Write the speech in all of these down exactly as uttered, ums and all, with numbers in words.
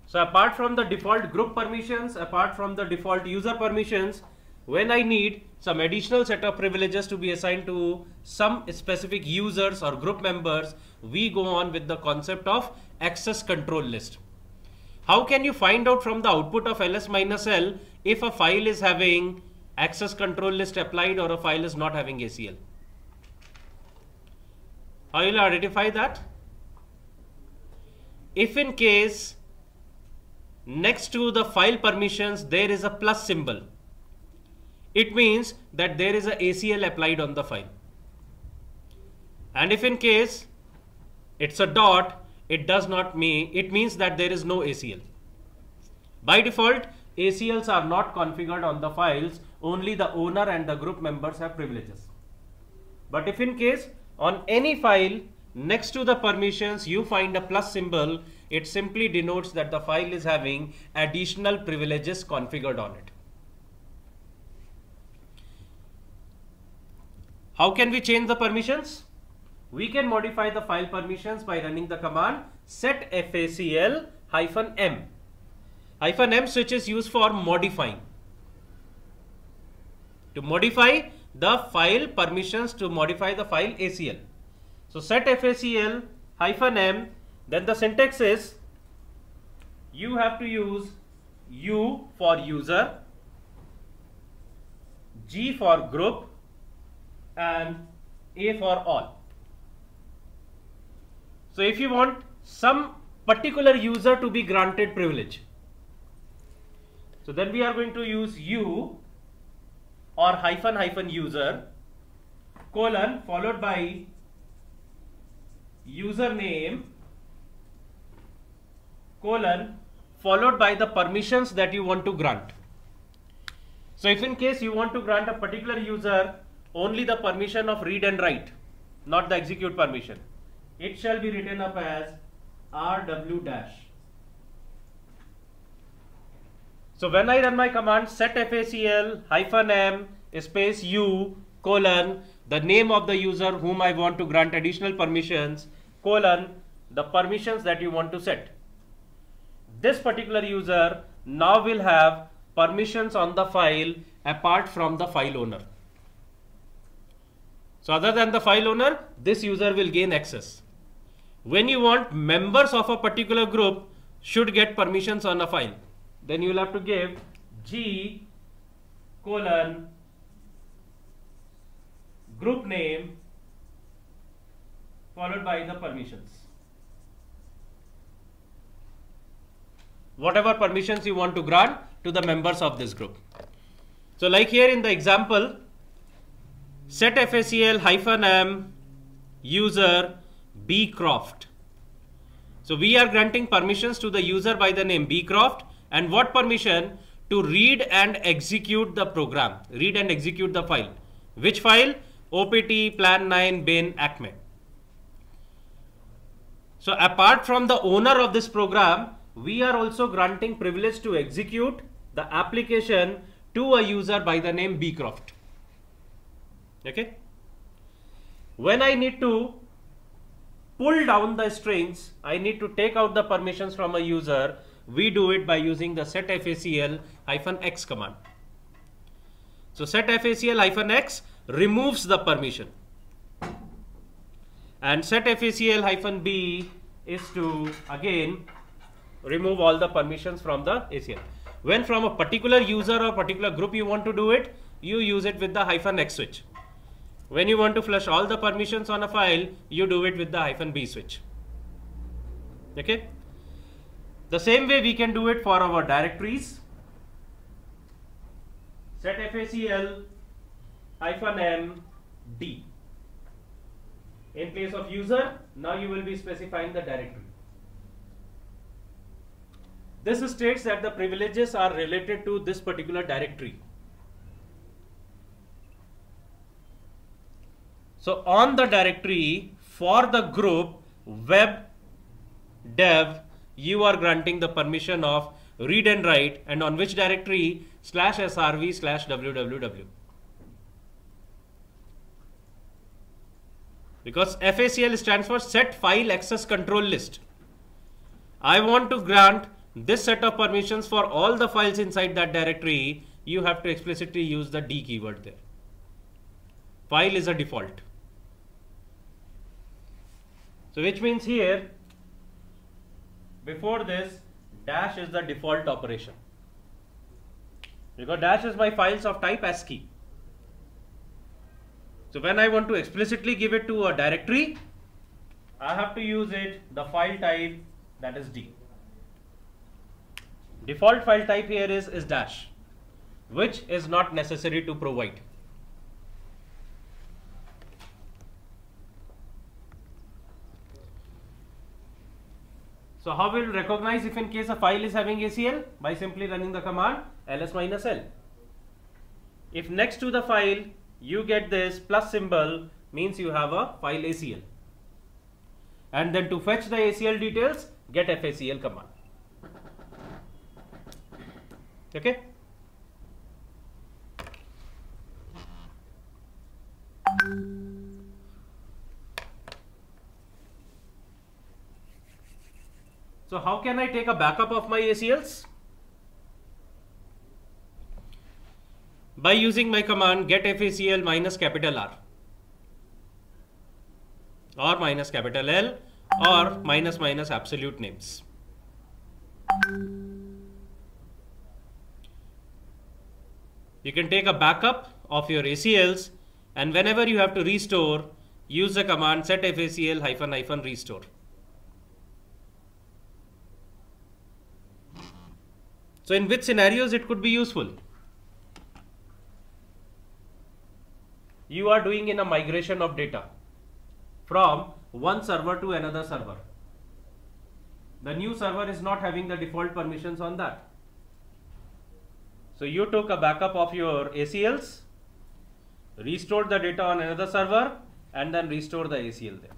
So apart from the default group permissions, apart from the default user permissions, when I need some additional set of privileges to be assigned to some specific users or group members, we go on with the concept of access control list. How can you find out from the output of ls-l if a file is having access control list applied or a file is not having A C L? How will you identify that? If in case next to the file permissions there is a plus symbol, it means that there is a A C L applied on the file. And if in case it's a dot, it does not mean, it means that there is no A C L. By default, A C Ls are not configured on the files, only the owner and the group members have privileges. But if in case on any file next to the permissions you find a plus symbol, it simply denotes that the file is having additional privileges configured on it. How can we change the permissions? We can modify the file permissions by running the command set facl hyphen m. Hyphen m switch is used for modifying. To modify the file permissions, to modify the file A C L. So set facl hyphen m, then the syntax is you have to use U for user, G for group, and A for all. So if you want some particular user to be granted privilege, so then we are going to use U or hyphen hyphen user colon followed by username colon followed by the permissions that you want to grant. So if in case you want to grant a particular user only the permission of read and write, not the execute permission, it shall be written up as rw dash. So when I run my command set facl hyphen m space u colon the name of the user whom I want to grant additional permissions colon the permissions that you want to set, this particular user now will have permissions on the file apart from the file owner. So other than the file owner, this user will gain access. When you want members of a particular group should get permissions on a file, then you will have to give G colon group name followed by the permissions. Whatever permissions you want to grant to the members of this group. So like here in the example, set facl hyphen m user bcroft. So we are granting permissions to the user by the name bcroft, and what permission? To read and execute the program, read and execute the file. Which file? opt plan nine bin acme. So apart from the owner of this program, we are also granting privilege to execute the application to a user by the name bcroft. Okay. When I need to pull down the strings, I need to take out the permissions from a user, we do it by using the set facl hyphen x command. So set facl hyphen x removes the permission, and set facl hyphen b is to again remove all the permissions from the A C L. When from a particular user or particular group you want to do it, you use it with the hyphen x switch. When you want to flush all the permissions on a file, you do it with the hyphen b switch. Okay. The same way we can do it for our directories. Set facl hyphen m d. In place of user, now you will be specifying the directory. This states that the privileges are related to this particular directory. So on the directory for the group web dev, you are granting the permission of read and write, and on which directory? Slash srv slash www. Because facl stands for set file access control list. I want to grant this set of permissions for all the files inside that directory, you have to explicitly use the D keyword there. File is a default. So which means here, before this, dash is the default operation. Because dash is my files of type ASCII. So when I want to explicitly give it to a directory, I have to use it, the file type, that is D. Default file type here is, is dash, which is not necessary to provide. So how will recognize if in case a file is having A C L? By simply running the command ls minus l. If next to the file you get this plus symbol, means you have a file A C L. And then to fetch the A C L details, get facl command. Okay. So how can I take a backup of my A C Ls? By using my command get facl minus capital R or minus capital L or minus minus absolute names. You can take a backup of your A C Ls, and whenever you have to restore, use the command set facl hyphen hyphen restore. So in which scenarios it could be useful? You are doing in a migration of data from one server to another server. The new server is not having the default permissions on that. So you took a backup of your A C Ls, restored the data on another server, and then restore the A C L there.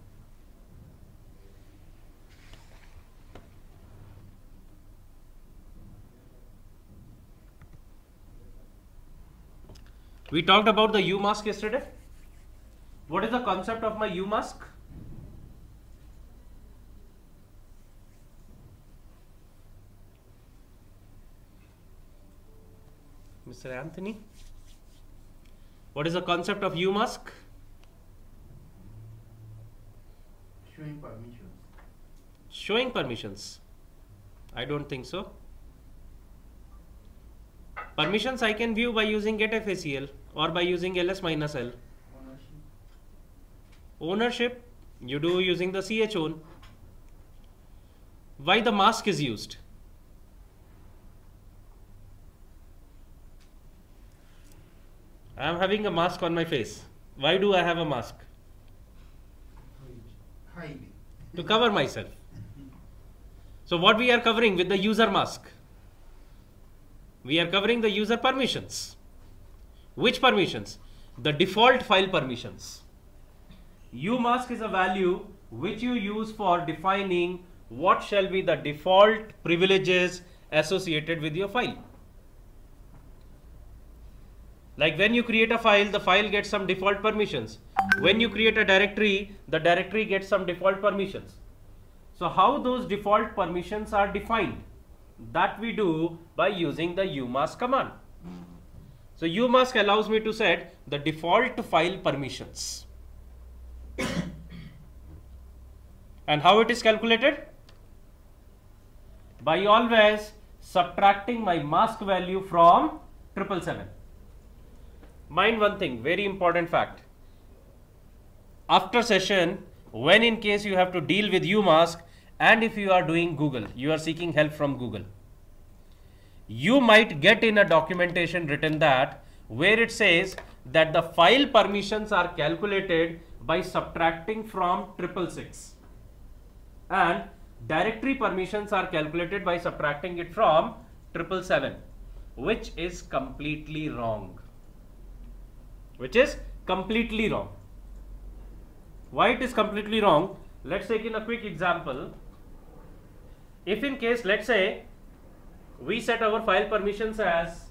We talked about the umask yesterday. What is the concept of my umask? Mister Anthony, what is the concept of umask? Showing permissions. Showing permissions? I don't think so. Permissions I can view by using getFACL or by using ls minus l. Ownership. Ownership you do using the chown. Why the mask is used? I am having a mask on my face. Why do I have a mask? Hide. To cover myself. So what we are covering with the user mask? We are covering the user permissions. Which permissions? The default file permissions. Umask is a value which you use for defining what shall be the default privileges associated with your file. Like when you create a file, the file gets some default permissions. When you create a directory, the directory gets some default permissions. So how those default permissions are defined? That we do by using the umask command. So umask allows me to set the default file permissions. And how it is calculated? By always subtracting my mask value from triple seven. Mind one thing, very important fact. After session, when in case you have to deal with umask, and if you are doing Google, you are seeking help from Google, you might get in a documentation written that where it says that the file permissions are calculated by subtracting from triple six, and directory permissions are calculated by subtracting it from triple seven, which is completely wrong. Which is completely wrong. Why it is completely wrong? Let's take in a quick example. If in case, let's say, we set our file permissions as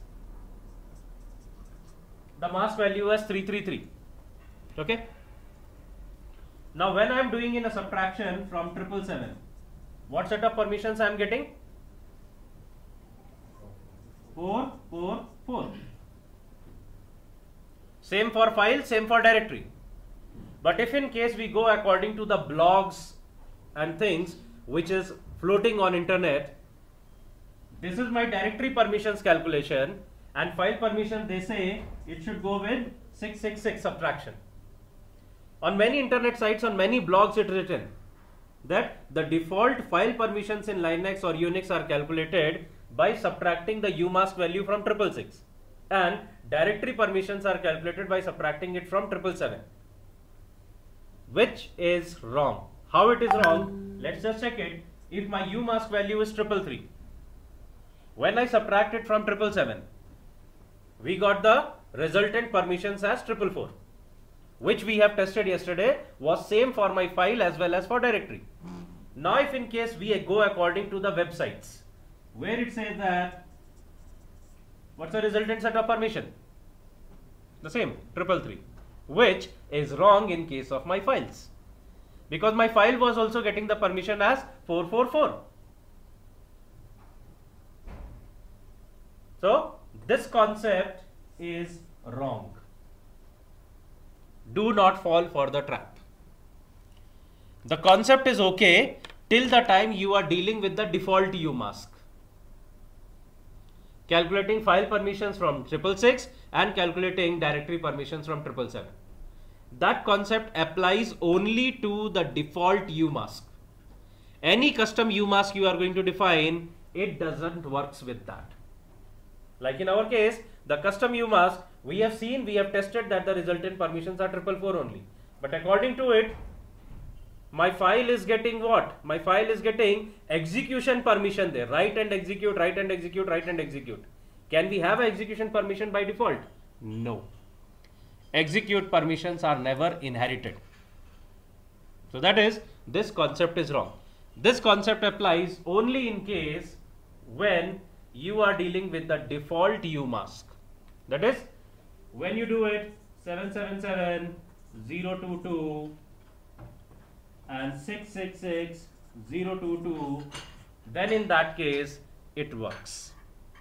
the mask value as three three three. Okay. Now when I am doing in a subtraction from triple seven, what set of permissions I am getting? four, four, four. Same for file, same for directory. But if in case we go according to the blogs and things which is floating on internet, this is my directory permissions calculation, and file permission they say it should go with six six six subtraction. On many internet sites, on many blogs it is written that the default file permissions in Linux or Unix are calculated by subtracting the umask value from triple six, and directory permissions are calculated by subtracting it from triple seven, which is wrong. How it is wrong? Let's just check it. If my umask value is triple three, when I subtract it from triple seven, we got the resultant permissions as triple four, which we have tested yesterday was same for my file as well as for directory. Now if in case we go according to the websites where it says that what's the resultant set of permission? The same, triple three, which is wrong in case of my files, because my file was also getting the permission as four four four. So this concept is wrong. Do not fall for the trap. The concept is okay till the time you are dealing with the default umask. Calculating file permissions from triple six and calculating directory permissions from triple seven. That concept applies only to the default umask. Any custom umask you are going to define, it doesn't works with that. Like in our case, the custom umask, we have seen, we have tested that the resultant permissions are triple four only. But according to it, my file is getting what? My file is getting execution permission there. Write and execute, write and execute, write and execute. Can we have an execution permission by default? No. Execute permissions are never inherited. So that is, this concept is wrong. This concept applies only in case when you are dealing with the default umask. That is, when you do it seven seven seven, zero two two and six six six, zero two two, then in that case it works.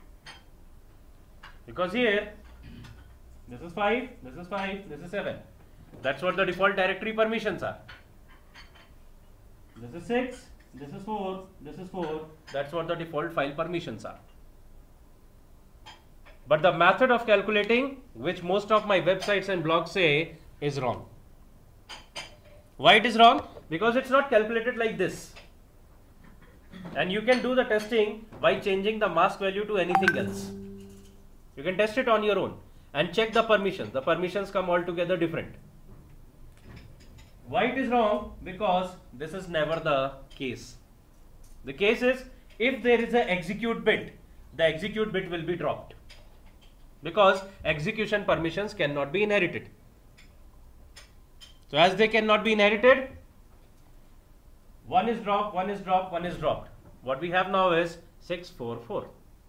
Because here this is five, this is five, this is seven. That's what the default directory permissions are. This is six, this is four, this is four. That's what the default file permissions are. But the method of calculating, which most of my websites and blogs say, is wrong. Why it is wrong? Because it's not calculated like this. And you can do the testing by changing the mask value to anything else. You can test it on your own and check the permissions. The permissions come altogether different. Why it is wrong? Because this is never the case. The case is, if there is an execute bit, the execute bit will be dropped, because execution permissions cannot be inherited. So as they cannot be inherited, one is dropped, one is dropped, one is dropped. What we have now is six four four,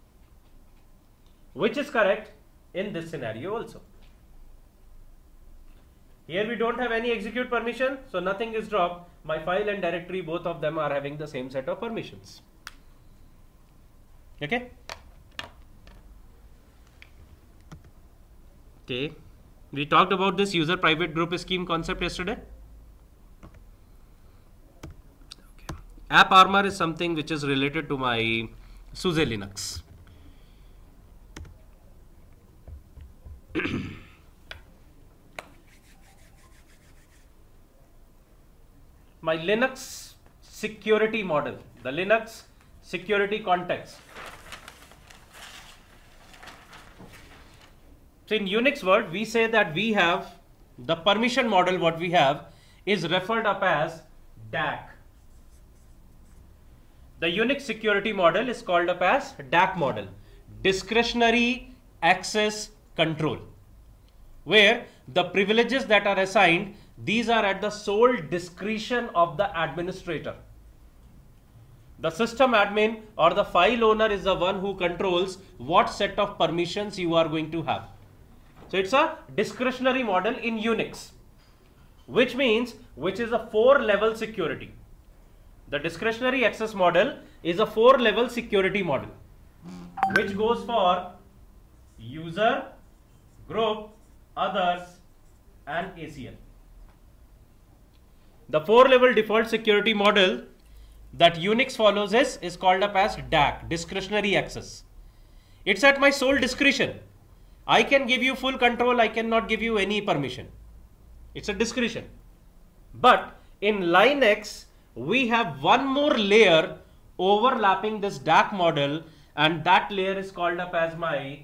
which is correct in this scenario also. Here we don't have any execute permission, so nothing is dropped. My file and directory, both of them are having the same set of permissions. Okay? Okay. We talked about this user private group scheme concept yesterday. Okay. AppArmor is something which is related to my SUSE Linux. My Linux security model, the Linux security context. So in Unix world, we say that we have the permission model, what we have is referred up as D A C. The Unix security model is called up as D A C model, discretionary access control, where the privileges that are assigned, these are at the sole discretion of the administrator. The system admin or the file owner is the one who controls what set of permissions you are going to have. So it's a discretionary model in Unix, which means which is a four level security. The discretionary access model is a four level security model, which goes for user, group, others, and A C L. The four level default security model that Unix follows is, is called up as D A C, discretionary access. It's at my sole discretion. I can give you full control, I cannot give you any permission. It's a discretion. But in Linux, we have one more layer overlapping this D A C model, and that layer is called up as my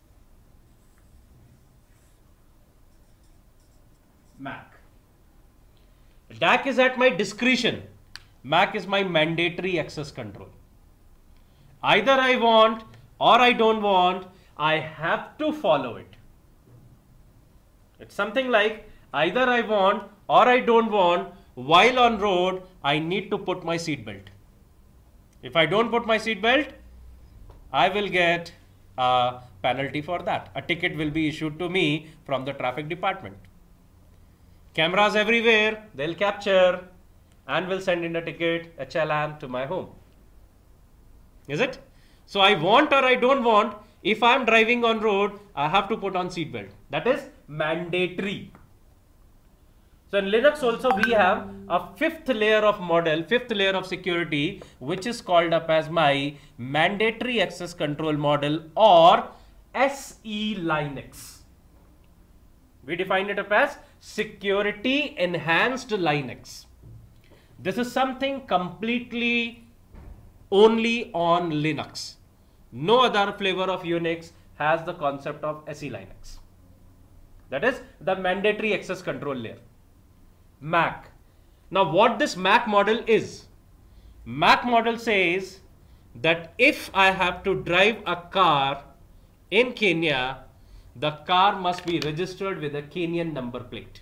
M A C. D A C is at my discretion. M A C is my mandatory access control. Either I want or I don't want, I have to follow it. It's something like either I want or I don't want, while on road, I need to put my seat belt. If I don't put my seat belt, I will get a penalty for that. A ticket will be issued to me from the traffic department. Cameras everywhere, they'll capture and will send in a ticket, a challan to my home. Is it? So I want or I don't want, if I'm driving on road, I have to put on seat belt. That is mandatory. So in Linux also we have a fifth layer of model, fifth layer of security, which is called up as my mandatory access control model, or S E Linux. We define it up as security enhanced Linux. This is something completely only on Linux. No other flavor of Unix has the concept of S E Linux. That is the mandatory access control layer. M A C. Now what this M A C model is? M A C model says that if I have to drive a car in Kenya, the car must be registered with a Kenyan number plate.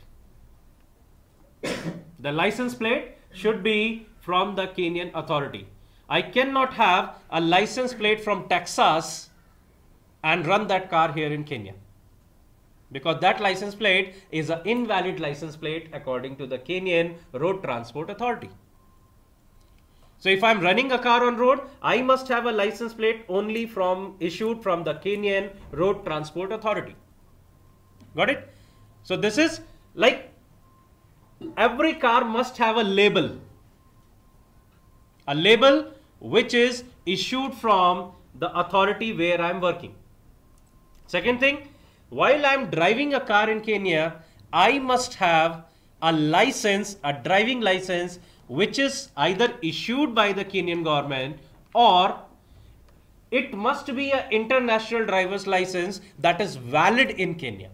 The license plate should be from the Kenyan authority. I cannot have a license plate from Texas and run that car here in Kenya, because that license plate is an invalid license plate according to the Kenyan Road Transport Authority. So if I'm running a car on road, I must have a license plate only from issued from the Kenyan Road Transport Authority. Got it? So this is like every car must have a label. A label which is issued from the authority where I'm working. Second thing, while I'm driving a car in Kenya, I must have a license, a driving license, which is either issued by the Kenyan government, or it must be an international driver's license that is valid in Kenya.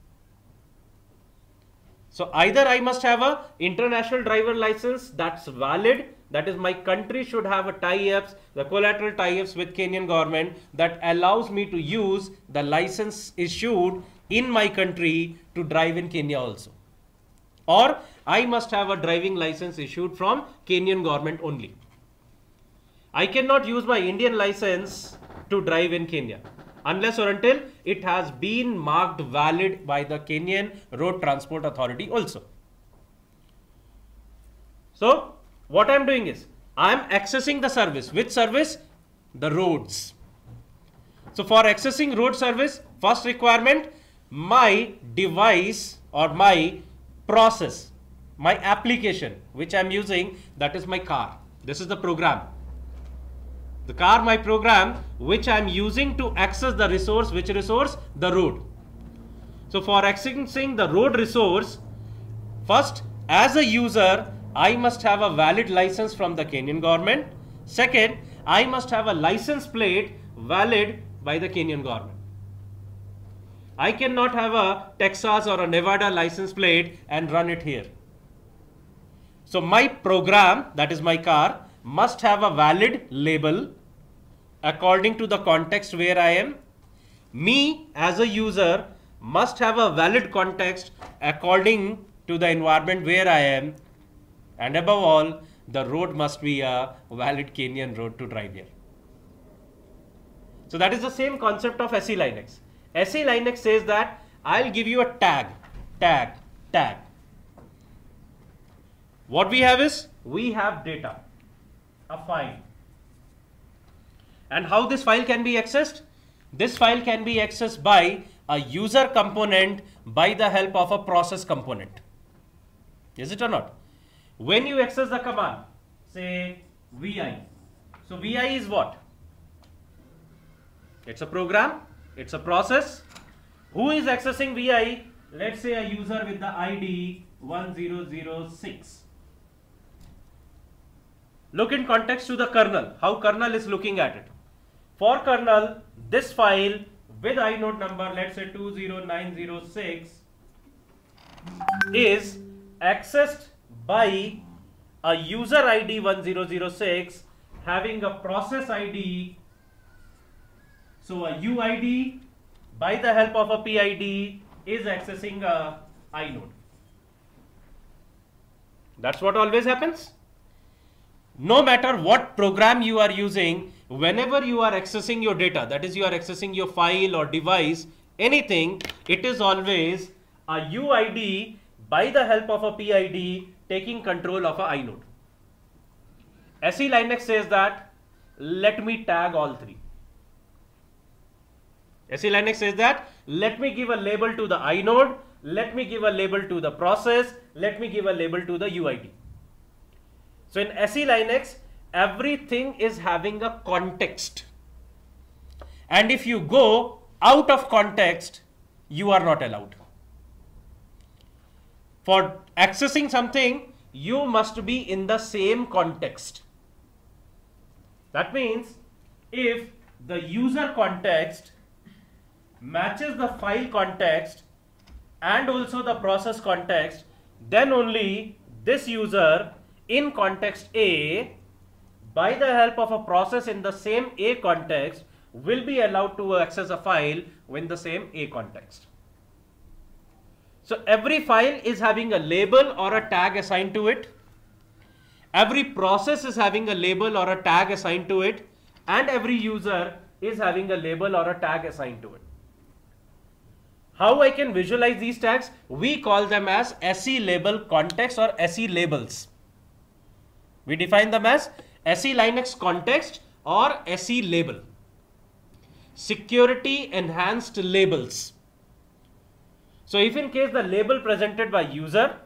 So either I must have a international driver license that's valid, that is my country should have a tie-ups, the collateral tie-ups with Kenyan government that allows me to use the license issued in my country to drive in Kenya also. Or I must have a driving license issued from Kenyan government only. I cannot use my Indian license to drive in Kenya unless or until it has been marked valid by the Kenyan Road Transport Authority also. So what I'm doing is, I'm accessing the service. Which service? The roads. So for accessing road service, first requirement, my device or my process, my application which I'm using, that is my car. This is the program. The car, my program, which I'm using to access the resource. Which resource? The road. So for accessing the road resource, first, as a user, I must have a valid license from the Kenyan government. Second, I must have a license plate valid by the Kenyan government. I cannot have a Texas or a Nevada license plate and run it here. So my program, that is my car, must have a valid label according to the context where I am. Me as a user must have a valid context according to the environment where I am. And above all, the road must be a valid Kenyan road to drive here. So that is the same concept of S E Linux. S E Linux says that I'll give you a tag, tag, tag. What we have is, we have data, a file. And how this file can be accessed? This file can be accessed by a user component by the help of a process component. Is it or not? When you access the command, say V I. So V I is what? It's a program, it's a process. Who is accessing V I? Let's say a user with the I D one zero zero six. Look in context to the kernel, how kernel is looking at it. For kernel, this file with inode number, let's say two zero nine zero six, is accessed by a user I D one zero zero six having a process I D. So a U I D by the help of a P I D is accessing a inode. That's what always happens. No matter what program you are using, whenever you are accessing your data, that is you are accessing your file or device, anything, it is always a U I D by the help of a P I D taking control of a inode. S E Linux says that let me tag all three. S E Linux says that let me give a label to the inode, let me give a label to the process, let me give a label to the U I D. So in S E Linux, everything is having a context. And if you go out of context, you are not allowed. For accessing something, you must be in the same context. That means if the user context matches the file context and also the process context, then only this user in context A, by the help of a process in the same A context, will be allowed to access a file in the same A context. So every file is having a label or a tag assigned to it. Every process is having a label or a tag assigned to it. And every user is having a label or a tag assigned to it. How I can visualize these tags? We call them as S E label context or S E labels. We define them as S E Linux context or S E label. Security enhanced labels. So if in case the label presented by user,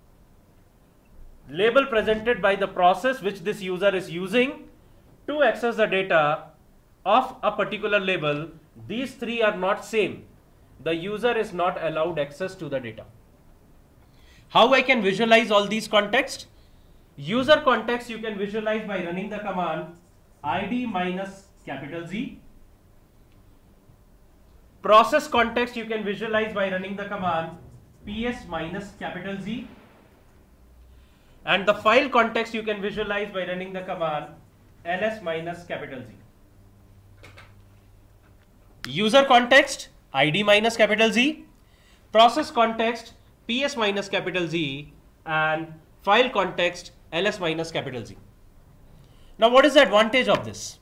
label presented by the process which this user is using to access the data of a particular label, these three are not same. The user is not allowed access to the data. How I can visualize all these contexts? User context you can visualize by running the command I D minus capital Z. Process context you can visualize by running the command P S minus capital Z. And the file context you can visualize by running the command L S minus capital Z. User context I D minus capital Z. Process context P S minus capital Z. And file context L S minus capital Z. Now what is the advantage of this?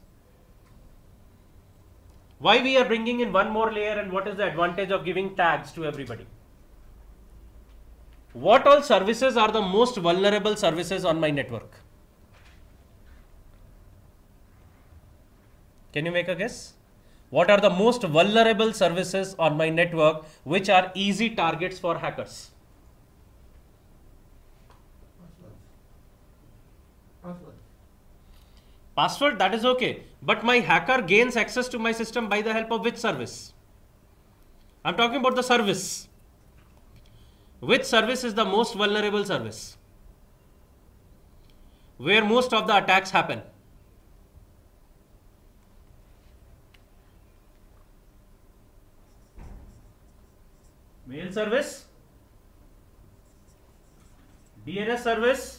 Why we are bringing in one more layer, and what is the advantage of giving tags to everybody? What all services are the most vulnerable services on my network? Can you make a guess? What are the most vulnerable services on my network which are easy targets for hackers? Password. Password, that is okay. But my hacker gains access to my system by the help of which service? I'm talking about the service. Which service is the most vulnerable service? Where most of the attacks happen? Mail service, D N S service,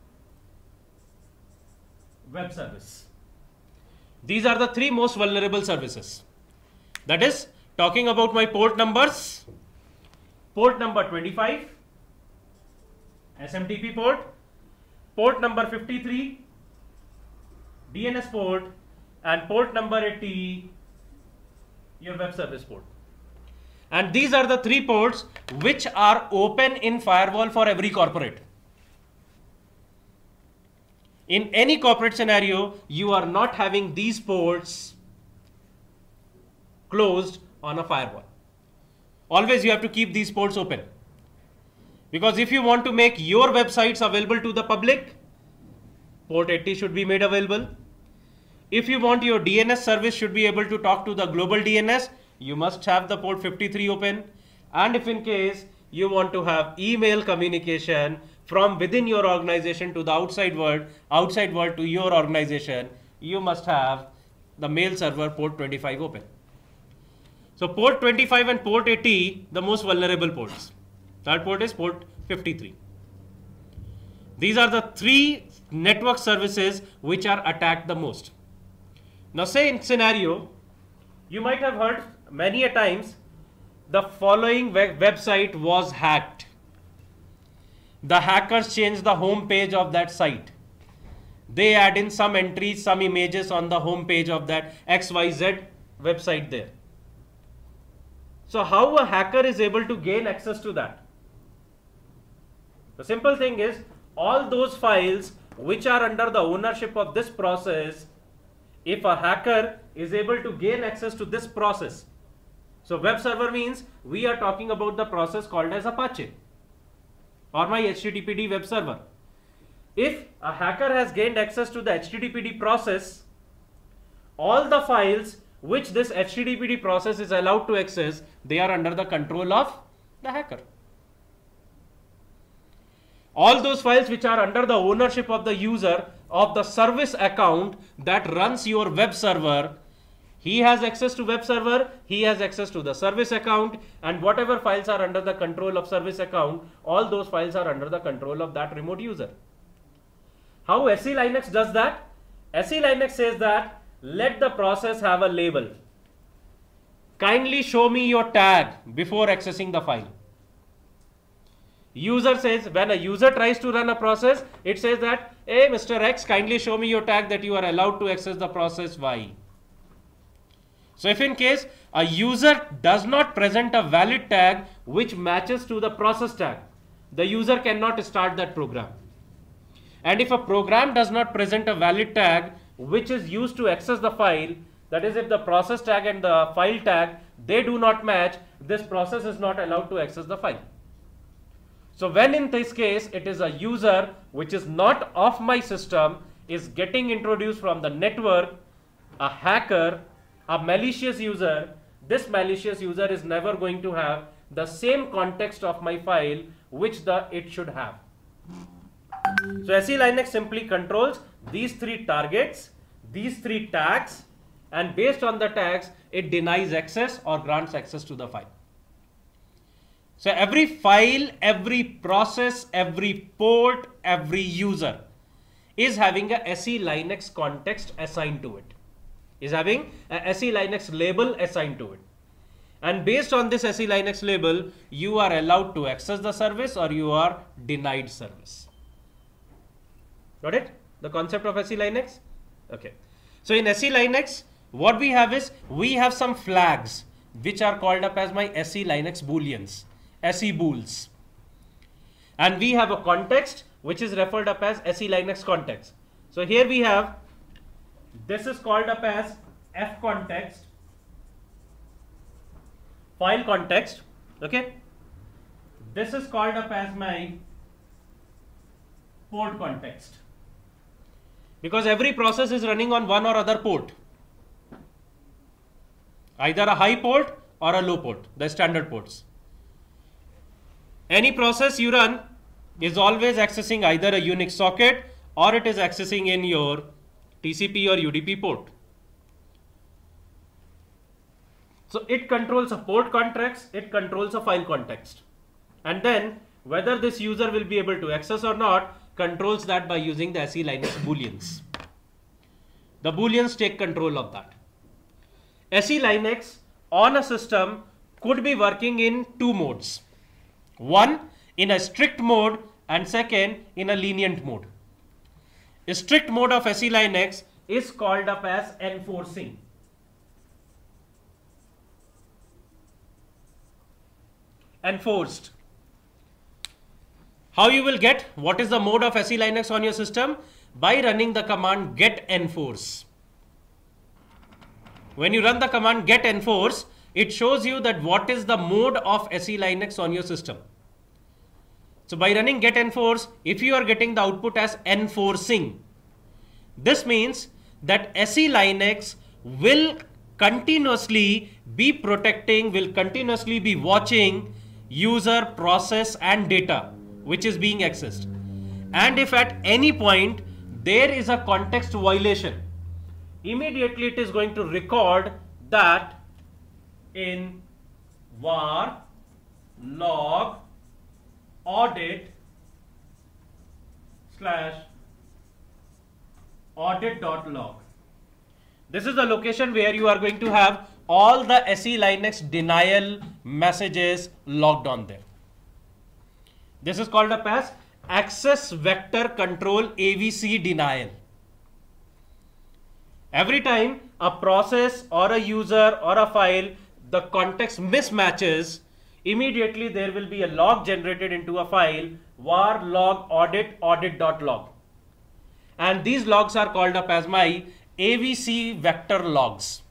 web service. These are the three most vulnerable services. That is, talking about my port numbers, port number twenty-five, S M T P port, port number fifty-three, D N S port, and port number eighty, your web service port. And these are the three ports which are open in firewall for every corporate. In any corporate scenario, you are not having these ports closed on a firewall. Always you have to keep these ports open. Because if you want to make your websites available to the public, port eighty should be made available. If you want your D N S service should be able to talk to the global D N S, you must have the port fifty-three open. And if in case you want to have email communication from within your organization to the outside world, outside world to your organization, you must have the mail server port twenty-five open. So port twenty-five and port eighty, the most vulnerable ports. Third port is port fifty-three. These are the three network services which are attacked the most. Now say in scenario, you might have heard many a times the following web website was hacked. The hackers changed the home page of that site. They add in some entries, some images on the home page of that X Y Z website there. So how a hacker is able to gain access to that? The simple thing is, all those files which are under the ownership of this process, if a hacker is able to gain access to this process, so web server means we are talking about the process called as Apache or my H T T P D web server. If a hacker has gained access to the H T T P D process, all the files which this H T T P D process is allowed to access, they are under the control of the hacker. All those files which are under the ownership of the user of the service account that runs your web server, he has access to web server, he has access to the service account, and whatever files are under the control of service account, all those files are under the control of that remote user. How S E Linux does that? S E Linux says that let the process have a label. Kindly show me your tag before accessing the file. User says, when a user tries to run a process, it says that, hey Mister X, kindly show me your tag that you are allowed to access the process Y. So if in case a user does not present a valid tag which matches to the process tag, the user cannot start that program. And if a program does not present a valid tag which is used to access the file, that is if the process tag and the file tag, they do not match, this process is not allowed to access the file. So when in this case it is a user which is not of my system is getting introduced from the network, a hacker, a malicious user, this malicious user is never going to have the same context of my file which the it should have. So S E Linux simply controls these three targets, these three tags, and based on the tags it denies access or grants access to the file. So every file, every process, every port, every user is having a S E Linux context assigned to it, is having a S E Linux label assigned to it. And based on this S E Linux label, you are allowed to access the service or you are denied service. Got it? The concept of S E Linux? Okay. So in S E Linux, what we have is, we have some flags which are called up as my S E Linux booleans. S E bools, and we have a context which is referred up as S E Linux context. So here we have, this is called up as F context, file context, okay. This is called up as my port context, because every process is running on one or other port, either a high port or a low port, the standard ports. Any process you run is always accessing either a Unix socket or it is accessing in your T C P or U D P port. So it controls a port context, it controls a file context. And then whether this user will be able to access or not controls that by using the S E Linux booleans. The booleans take control of that. S E Linux on a system could be working in two modes. One, in a strict mode, and second, in a lenient mode. A strict mode of S E Linux is called up as enforcing. Enforced. How you will get, what is the mode of S E Linux on your system? By running the command get enforce. When you run the command get enforce, it shows you that what is the mode of S E Linux on your system. So by running get enforce, if you are getting the output as enforcing, this means that S E Linux will continuously be protecting, will continuously be watching user, process and data which is being accessed. And if at any point there is a context violation, immediately it is going to record that in var log audit slash audit.log. This is the location where you are going to have all the S E Linux denial messages logged on there. This is called up as access vector control A V C denial. Every time a process or a user or a file, the context mismatches, immediately there will be a log generated into a file var log audit audit.log. And these logs are called up as my A V C vector logs.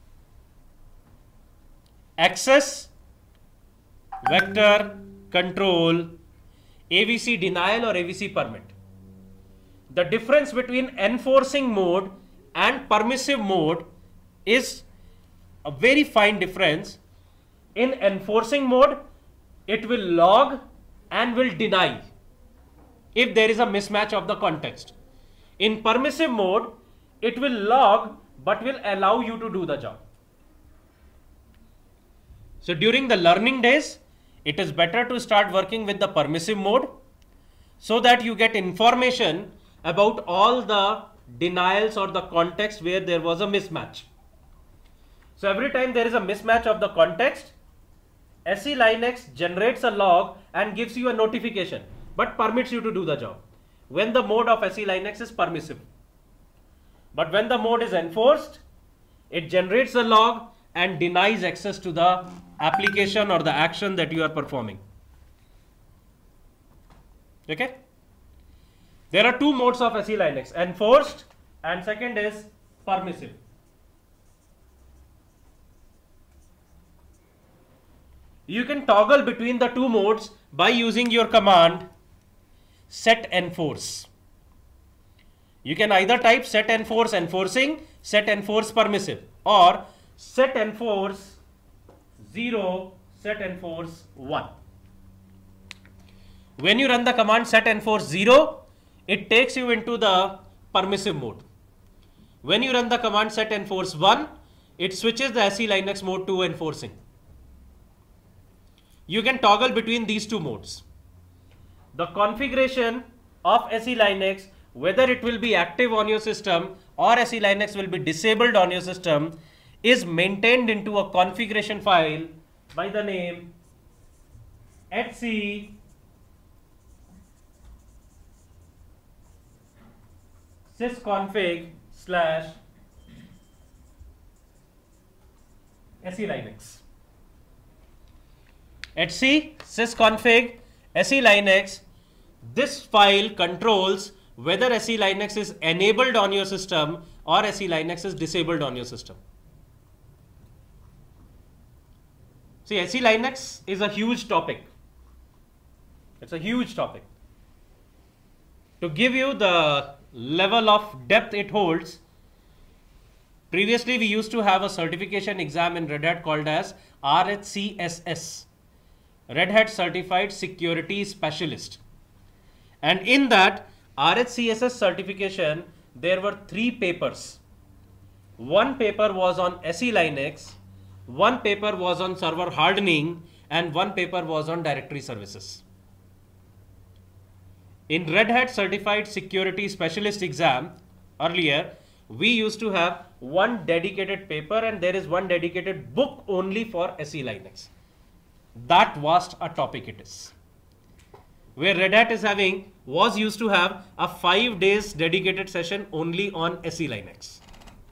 Access vector control A V C denial or A V C permit. The difference between enforcing mode and permissive mode is a very fine difference. In enforcing mode, it will log and will deny if there is a mismatch of the context. In permissive mode, it will log but will allow you to do the job. So during the learning days, it is better to start working with the permissive mode so that you get information about all the denials or the context where there was a mismatch. So every time there is a mismatch of the context, S E Linux generates a log and gives you a notification but permits you to do the job when the mode of S E Linux is permissive. But when the mode is enforced, it generates a log and denies access to the application or the action that you are performing. Okay? There are two modes of S E Linux, enforced and second is permissive. You can toggle between the two modes by using your command set enforce. You can either type set enforce enforcing, set enforce permissive, or set enforce zero, set enforce one. When you run the command set enforce zero, it takes you into the permissive mode. When you run the command set enforce one, it switches the S E Linux mode to enforcing. You can toggle between these two modes. The configuration of S E Linux, whether it will be active on your system or S E Linux will be disabled on your system, is maintained into a configuration file by the name etc sysconfig slash S E Linux. etc sysconfig S E Linux, this file controls whether S E Linux is enabled on your system or S E Linux is disabled on your system. See, S E Linux is a huge topic. It's a huge topic. To give you the level of depth it holds, previously we used to have a certification exam in Red Hat called as R H C S S, Red Hat Certified Security Specialist. And in that R H C S S certification, there were three papers. One paper was on S E Linux, one paper was on server hardening, and one paper was on directory services. In Red Hat Certified Security Specialist exam, earlier, we used to have one dedicated paper and there is one dedicated book only for S E Linux. That vast a topic it is. Where Red Hat is having, was used to have a five days dedicated session only on S E Linux.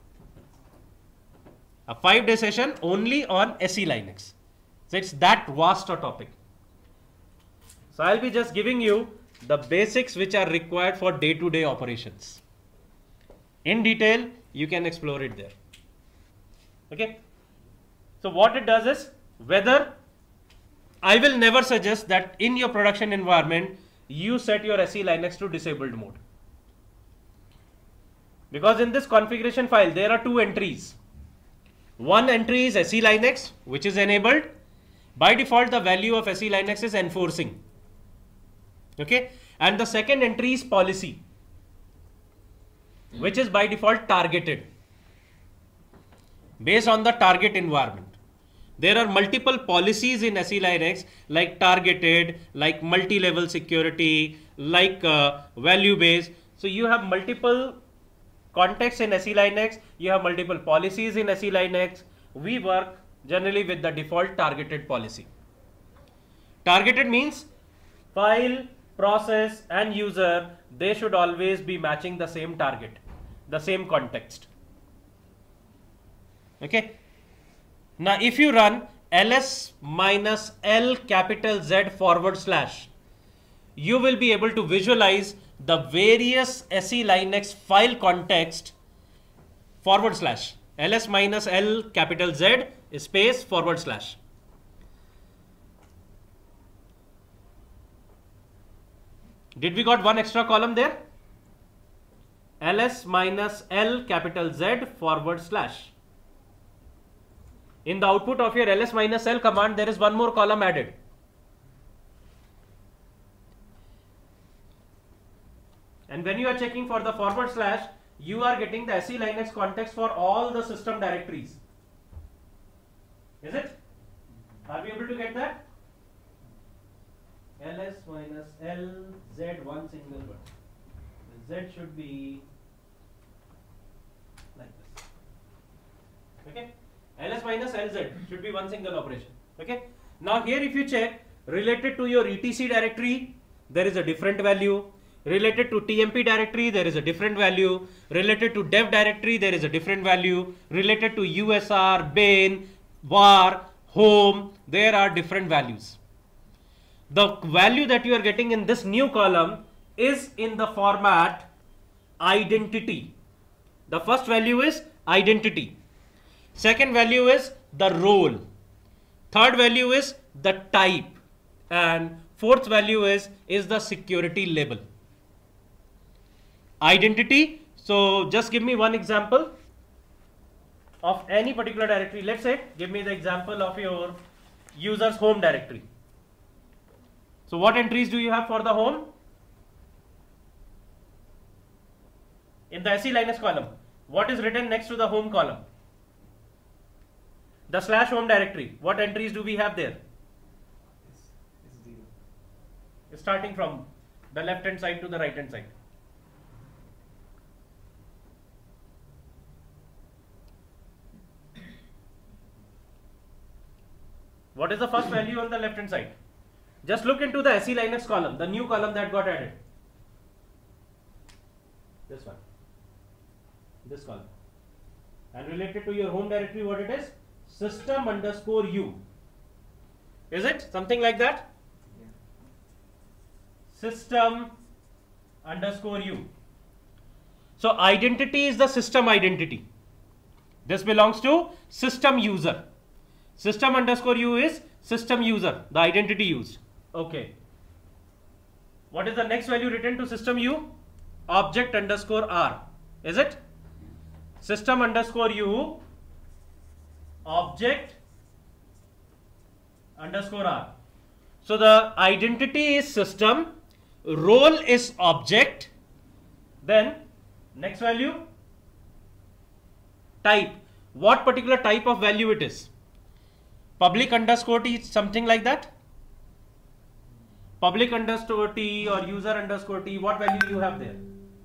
A five day session only on S E Linux. So it's that vast a topic. So I'll be just giving you the basics which are required for day-to-day operations. In detail, you can explore it there. Okay. So what it does is, whether I will never suggest that in your production environment you set your S E Linux to disabled mode, because in this configuration file there are two entries. One entry is S E Linux, which is enabled. By default, the value of S E Linux is enforcing. Okay, and the second entry is policy, which is by default targeted, based on the target environment. There are multiple policies in S E Linux, like targeted, like multi-level security, like uh, value-based. So you have multiple contexts in S E Linux, you have multiple policies in S E Linux. We work generally with the default targeted policy. Targeted means file, process and user, they should always be matching the same target, the same context. Okay. Now if you run ls minus l capital Z forward slash, you will be able to visualize the various S E Linux file context forward slash ls minus l capital Z space forward slash. Did we got one extra column there? ls minus l capital Z forward slash. In the output of your ls minus l command, there is one more column added. And when you are checking for the forward slash, you are getting the S E Linux context for all the system directories. Is it? Are we able to get that? ls minus l z one single word. Z should be like this. Okay. ls minus lz should be one single operation. Okay. Now here if you check, related to your etc directory, there is a different value. Related to T M P directory, there is a different value. Related to dev directory, there is a different value. Related to U S R, bin, var, home, there are different values. The value that you are getting in this new column is in the format identity. The first value is identity. Second value is the role. Third value is the type. And fourth value is, is the security label. Identity. So just give me one example of any particular directory. Let's say, give me the example of your user's home directory. So what entries do you have for the home? In the S E Linux column, what is written next to the home column? The slash home directory. What entries do we have there? It's, it's zero. Starting from the left hand side to the right hand side. What is the first value on the left hand side? Just look into the S E Linux column, the new column that got added. This one. This column. And related to your home directory, what it is? System underscore u. Is it something like that? Yeah. System underscore u. So identity is the system identity. This belongs to system user. System underscore u is system user, the identity used. Okay. What is the next value written to system u? Object underscore r. Is it? System underscore u, object underscore r. So the identity is system, role is object, then next value, type. What particular type of value it is? Public underscore t, something like that? Public underscore t or user underscore t, what value you have there?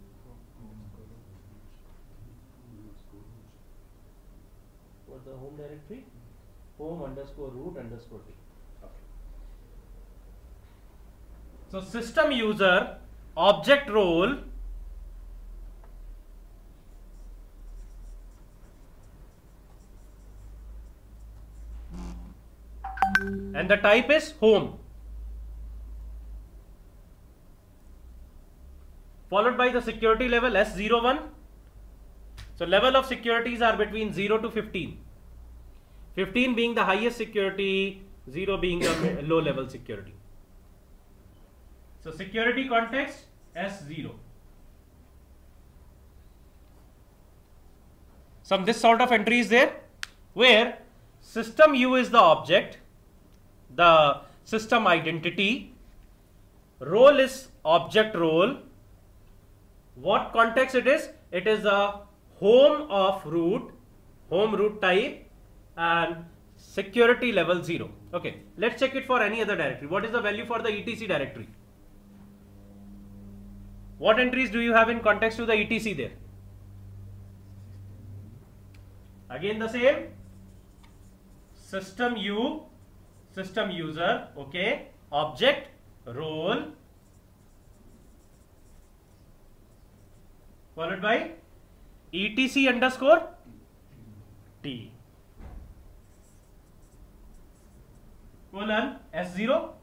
For the home directory, home underscore root underscore t. Okay. So system user, object role, and the type is home, followed by the security level S zero one. So level of securities are between zero to fifteen. fifteen being the highest security, zero being the low level security. So security context S zero. Some this sort of entry is there where system U is the object, the system identity, role is object role. What context it is? It is the home of root, home root type, and security level zero. Okay, let's check it for any other directory. What is the value for the E T C directory? What entries do you have in context to the E T C there? Again the same. System U, system user, okay, object, role, followed by etc underscore t, colon S zero.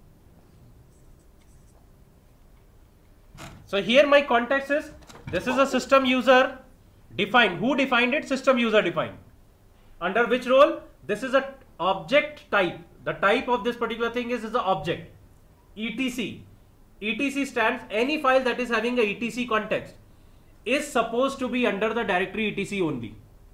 So here my context is, this is a system user defined. Who defined it? System user defined. Under which role? This is a object type. The type of this particular thing is, is the object. etc. etc stands, any file that is having a etc context is supposed to be under the directory etc only.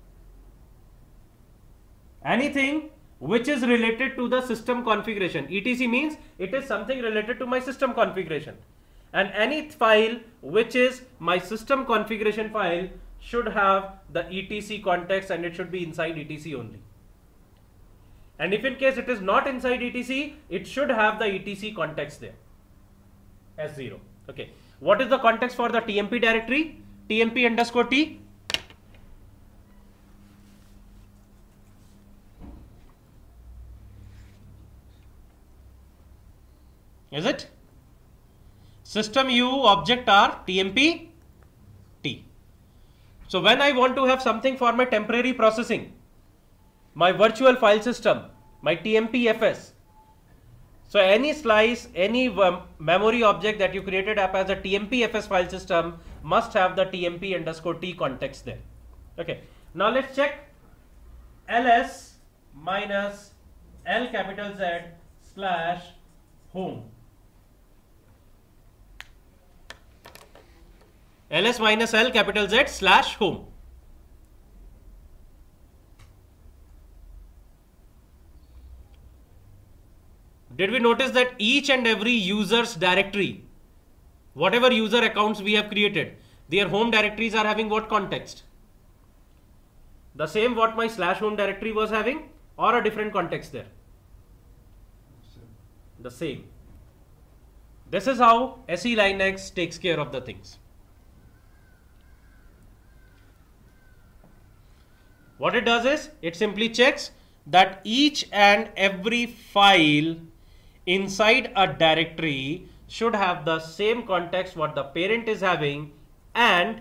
Anything which is related to the system configuration. etc means it is something related to my system configuration. And any file which is my system configuration file should have the etc context, and it should be inside etc only. And if in case it is not inside etc, it should have the etc context there. S zero. Okay. What is the context for the T M P directory? T M P underscore T. Is it? System U object R T M P T. So when I want to have something for my temporary processing, my virtual file system, my T M P F S. So any slice, any um, memory object that you created up as a T M P F S file system must have the T M P underscore T context there. Okay. Now let's check ls minus L capital Z slash home. ls minus L capital Z slash home. Did we notice that each and every user's directory, whatever user accounts we have created, their home directories are having what context? The same what my slash home directory was having, or a different context there? The same. This is how S E Linux takes care of the things. What it does is, it simply checks that each and every file inside a directory should have the same context what the parent is having, and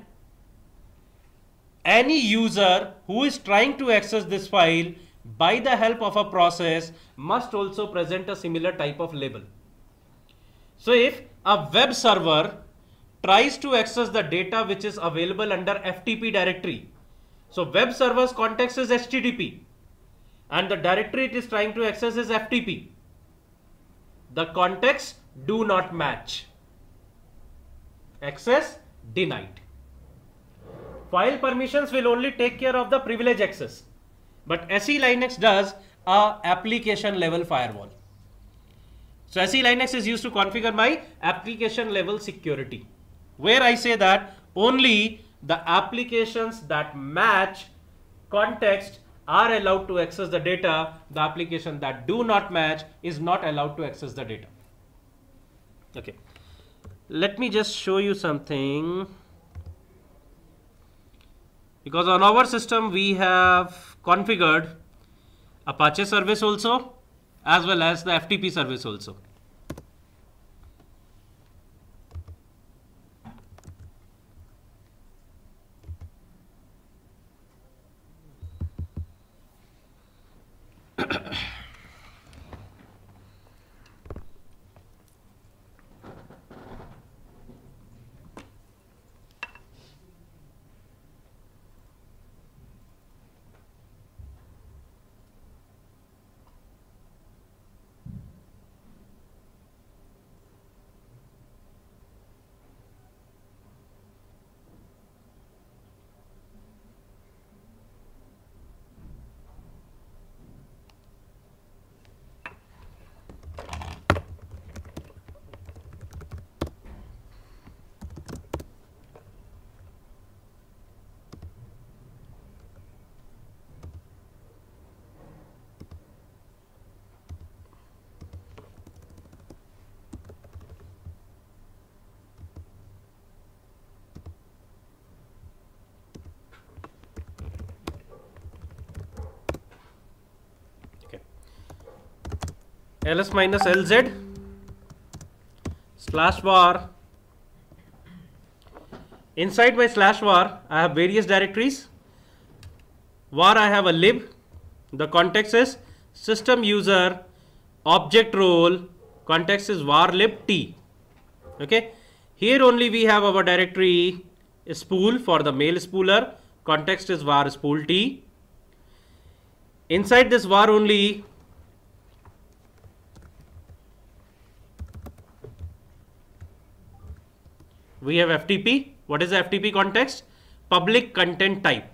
any user who is trying to access this file by the help of a process must also present a similar type of label. So if a web server tries to access the data which is available under F T P directory, so web server's context is H T T P and the directory it is trying to access is F T P. The contexts do not match. Access denied. File permissions will only take care of the privilege access, but S E Linux does a application level firewall. So S E Linux is used to configure my application level security, where I say that only the applications that match context are allowed to access the data. The application that do not match is not allowed to access the data. Okay, let me just show you something, because on our system we have configured Apache service also as well as the F T P service also. ls minus lz slash var. Inside my slash var, I have various directories. Var I have a lib. The context is system user object role. Context is var lib t. Okay. Here only we have our directory spool for the mail spooler. Context is var spool t. Inside this var only we have F T P. What is the F T P context? Public content type.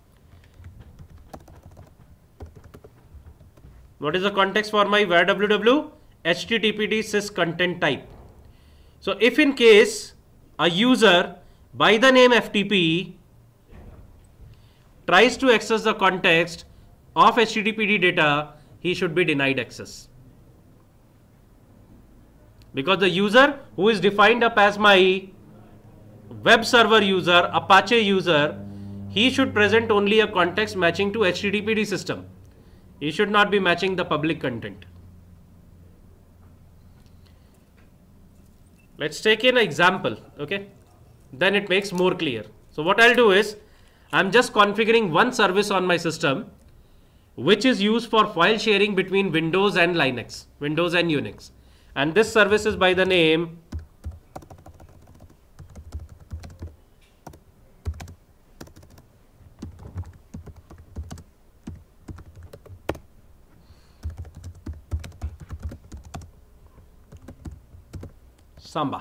What is the context for my var W W? H T T P D sys content type. So if in case a user by the name F T P tries to access the context of H T T P D data, he should be denied access. Because the user who is defined up as my web server user, Apache user, he should present only a context matching to H T T P D system. He should not be matching the public content. Let's take an example, okay? Then it makes more clear. So what I'll do is, I'm just configuring one service on my system, which is used for file sharing between Windows and Linux, Windows and Unix. And this service is by the name Samba.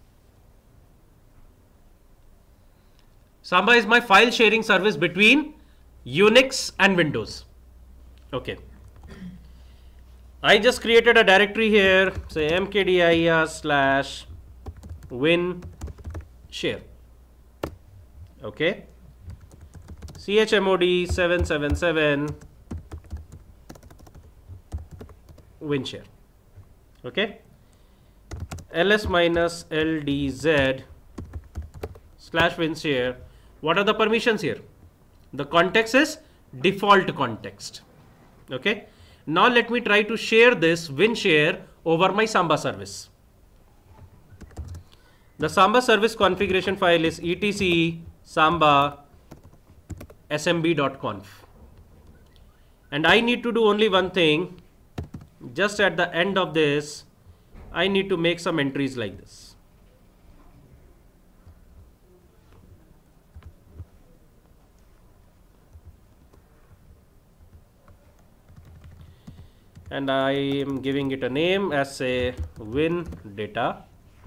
Samba is my file sharing service between Unix and Windows. Okay. I just created a directory here, say mkdir slash win share. Okay. chmod seven seven seven win share. Okay. ls minus ldz slash win share. What are the permissions here? The context is default context. Okay. Now let me try to share this win share over my Samba service. The Samba service configuration file is etc samba smb.conf. And I need to do only one thing. Just at the end of this, I need to make some entries like this. And I am giving it a name as a win data.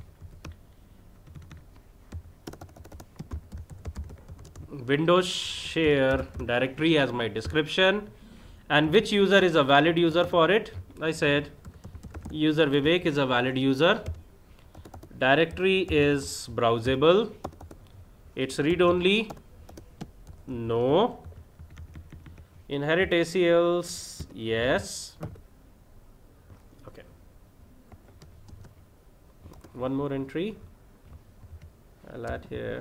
Windows share directory as my description. And which user is a valid user for it? I said user Vivek is a valid user. Directory is browsable. It's read only. No. Inherit A C Ls. Yes. Okay. One more entry I'll add here.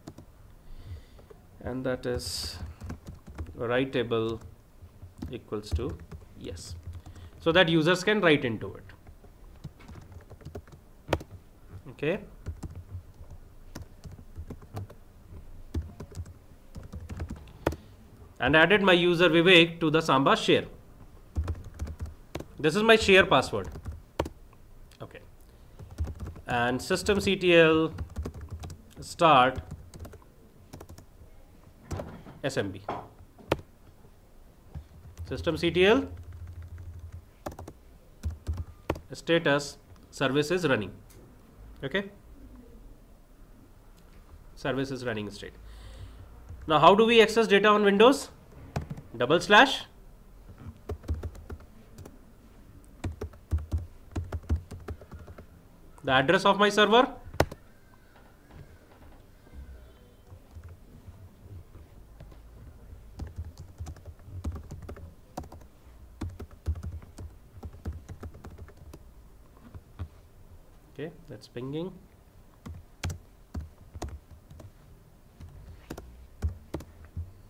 And that is writable equals to yes. So that users can write into it. Okay. And added my user Vivek to the Samba share. This is my share password. Okay. And systemctl start S M B. Systemctl status service is running. Okay. Service is running state. Now how do we access data on Windows? Double slash the address of my server. Okay, that's pinging.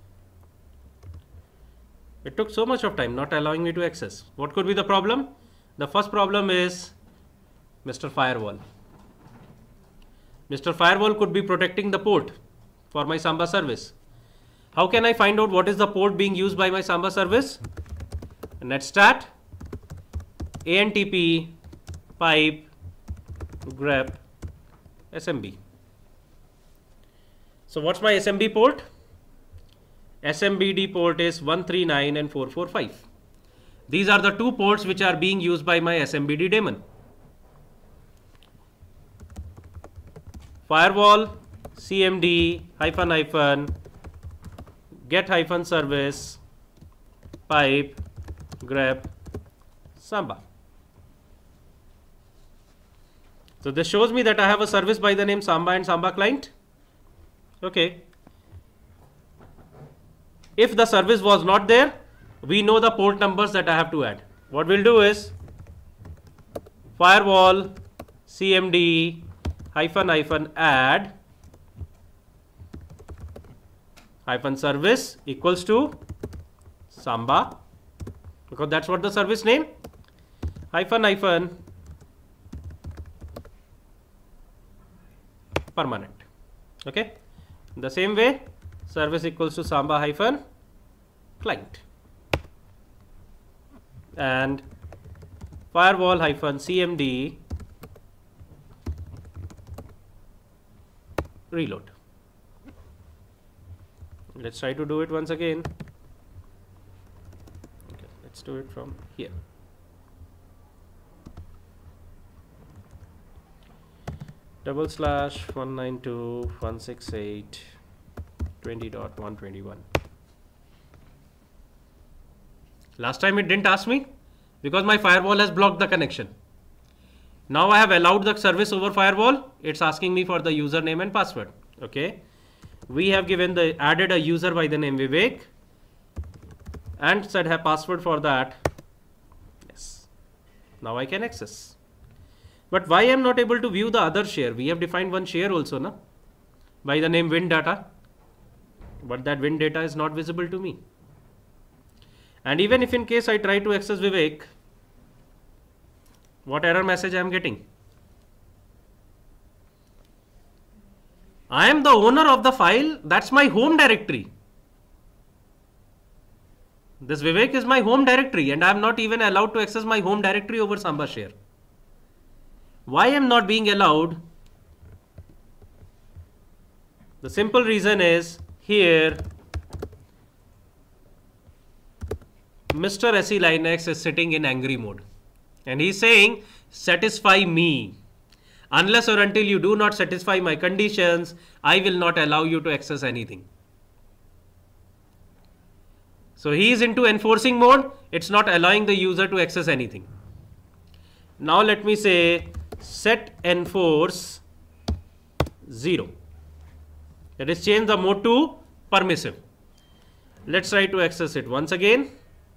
It took so much of time not allowing me to access. What could be the problem? The first problem is Mister Firewall. Mister Firewall could be protecting the port for my Samba service. How can I find out what is the port being used by my Samba service? Netstat A N T P pipe grep S M B. So what's my S M B port? S M B D port is one three nine and four four five. These are the two ports which are being used by my S M B D daemon. Firewall C M D hyphen hyphen get hyphen service pipe grep Samba. So this shows me that I have a service by the name Samba and Samba client. Okay. If the service was not there, we know the port numbers that I have to add. What we'll do is firewall C M D hyphen hyphen add hyphen service equals to Samba, because that's what the service name, hyphen hyphen permanent. Okay. In the same way, service equals to Samba hyphen client and firewall hyphen C M D reload. Let's try to do it once again. Okay, let's do it from here. Double slash one nine two dot one sixty-eight dot twenty dot one twenty-one. Last time it didn't ask me because my firewall has blocked the connection. Now I have allowed the service over firewall. It's asking me for the username and password. Okay. We have given the added a user by the name Vivek and said have password for that. Yes. Now I can access. But why I am not able to view the other share? We have defined one share also, na? By the name Win Data. But that Win Data is not visible to me. And even if in case I try to access Vivek, what error message I am getting? I am the owner of the file. That's my home directory. This Vivek is my home directory and I am not even allowed to access my home directory over Samba share. Why I am not being allowed? The simple reason is here Mister S E Linux is sitting in angry mode and he's saying satisfy me. Unless or until you do not satisfy my conditions, I will not allow you to access anything. So he is into enforcing mode. It's not allowing the user to access anything. Now let me say set enforce zero. That is change the mode to permissive. Let's try to access it once again.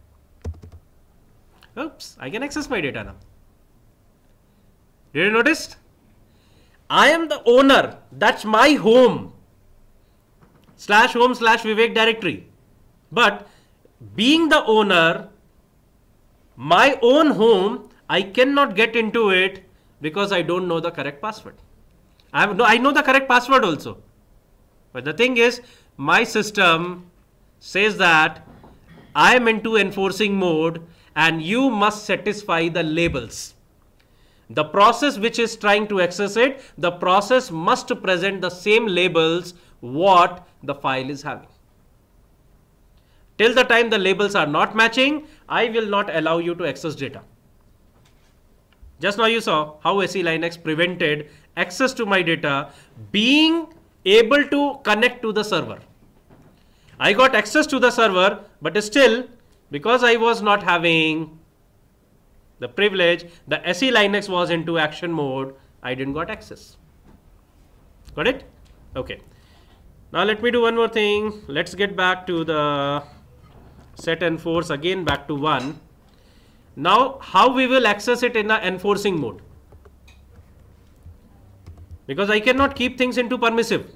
Oops, I can access my data now. Did you notice? I am the owner. That's my home. Slash home slash Vivek directory. But being the owner, my own home, I cannot get into it because I don't know the correct password. I have no, I know the correct password also. But the thing is, my system says that I am into enforcing mode and you must satisfy the labels. The process which is trying to access it, the process must present the same labels what the file is having. Till the time the labels are not matching, I will not allow you to access data. Just now you saw how S E Linux prevented access to my data being able to connect to the server. I got access to the server, but still, because I was not having the privilege, the S E Linux was into action mode, I didn't got access. Got it? Okay. Now let me do one more thing. Let's get back to the set enforce again back to one. Now how we will access it in the enforcing mode? Because I cannot keep things into permissive.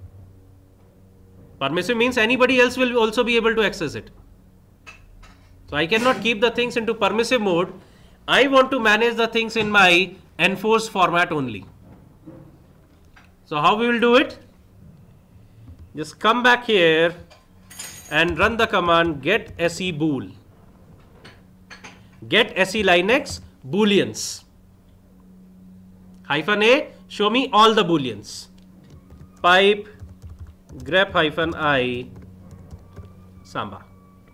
Permissive means anybody else will also be able to access it. So I cannot keep the things into permissive mode. I want to manage the things in my enforced format only. So how we will do it? Just come back here and run the command get se bool. Get se Linux booleans. Hyphen a, show me all the booleans. Pipe grep hyphen I Samba.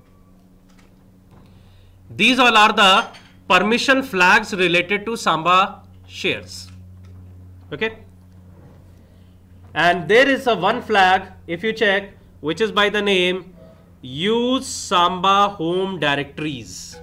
These all are the permission flags related to Samba shares. Okay. And there is a one flag, if you check, which is by the name use Samba home directories.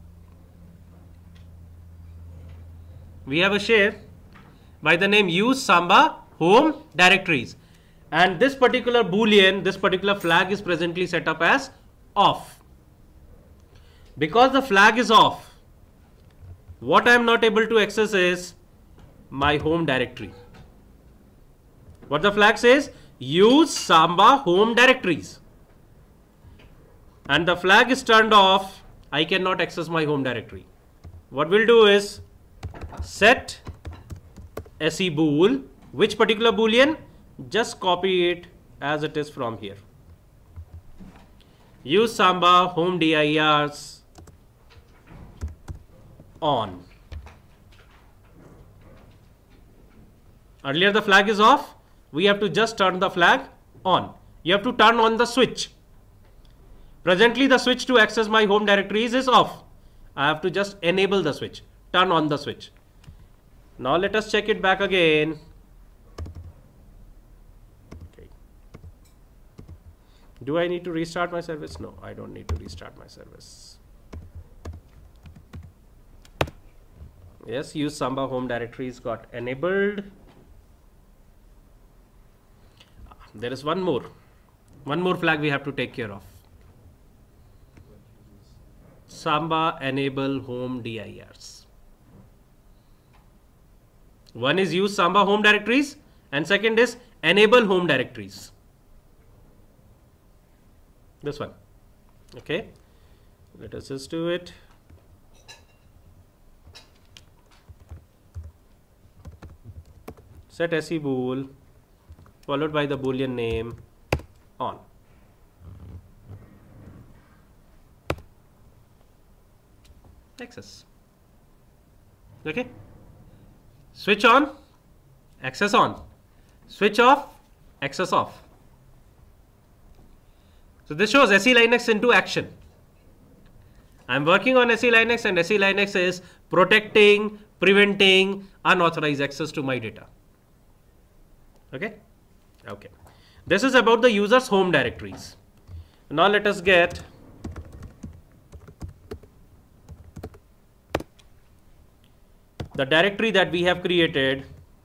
We have a share by the name use Samba home directories. And this particular boolean, this particular flag is presently set up as off. Because the flag is off, what I am not able to access is my home directory. What the flag says? Use Samba home directories. And the flag is turned off, I cannot access my home directory. What we'll do is set se bool. Which particular boolean? Just copy it as it is from here. Use Samba home dirs on. Earlier the flag is off. We have to just turn the flag on. You have to turn on the switch. Presently the switch to access my home directories is off. I have to just enable the switch, turn on the switch. Now let us check it back again. Okay. Do I need to restart my service? No, I don't need to restart my service. Yes, use Samba home directories got enabled. There is one more. One more flag we have to take care of. Samba enable home dirs. One is use Samba home directories and second is enable home directories. This one. Okay. Let us just do it. Set se bool followed by the boolean name on. Access. Okay. Switch on, access on. Switch off, access off. So this shows se Linux into action. I'm working on se Linux and se Linux is protecting, preventing unauthorized access to my data. Okay. Okay. This is about the user's home directories. Now let us get the directory that we have created.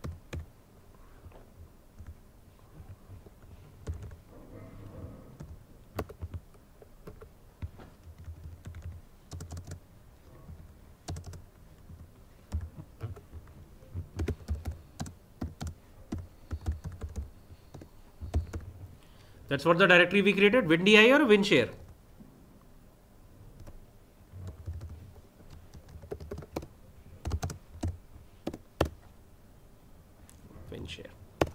That's what the directory we created, WinDI or WinShare. WinShare.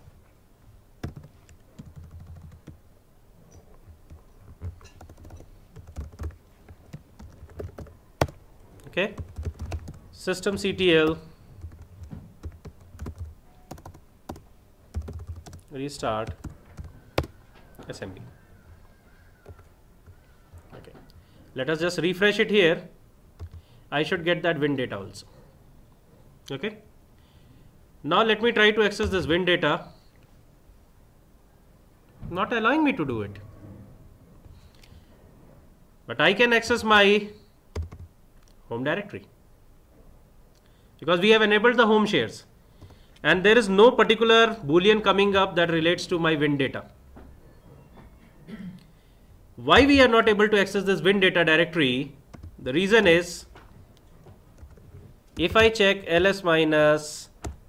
Okay. Systemctl. Restart. S M B. Okay. Let us just refresh it here. I should get that Win data also. Okay. Now let me try to access this Win data. Not allowing me to do it. But I can access my home directory. Because we have enabled the home shares. And there is no particular boolean coming up that relates to my Win data. Why we are not able to access this Win data directory? The reason is, if I check ls minus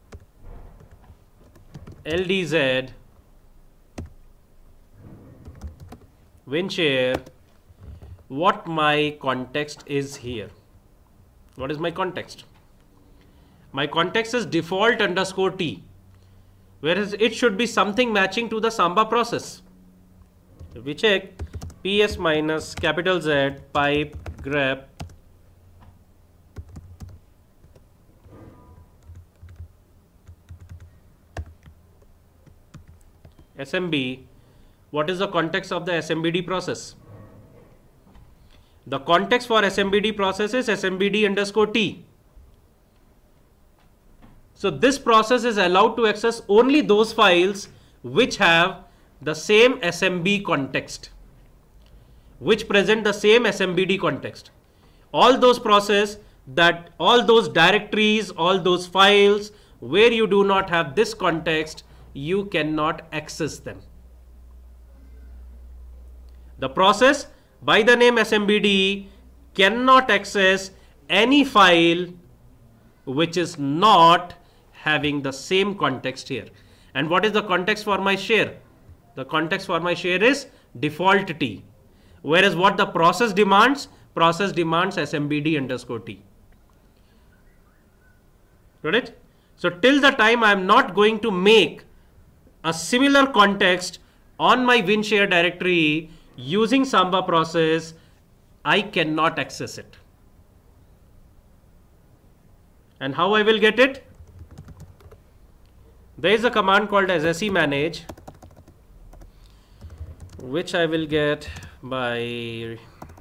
ldz WinShare, what my context is here. What is my context? My context is default underscore T, whereas it should be something matching to the Samba process. If we check ps minus capital Z pipe grep S M B, what is the context of the S M B D process? The context for S M B D process is S M B D underscore T. So this process is allowed to access only those files which have the same S M B context, which present the same S M B D context. All those processes that, all those directories, all those files where you do not have this context, you cannot access them. The process by the name S M B D cannot access any file which is not having the same context here. And what is the context for my share? The context for my share is default T. Whereas what the process demands, process demands S M B D underscore T. Got it? So till the time I am not going to make a similar context on my WinShare directory using Samba process, I cannot access it. And how I will get it? There is a command called as semanage, which I will get by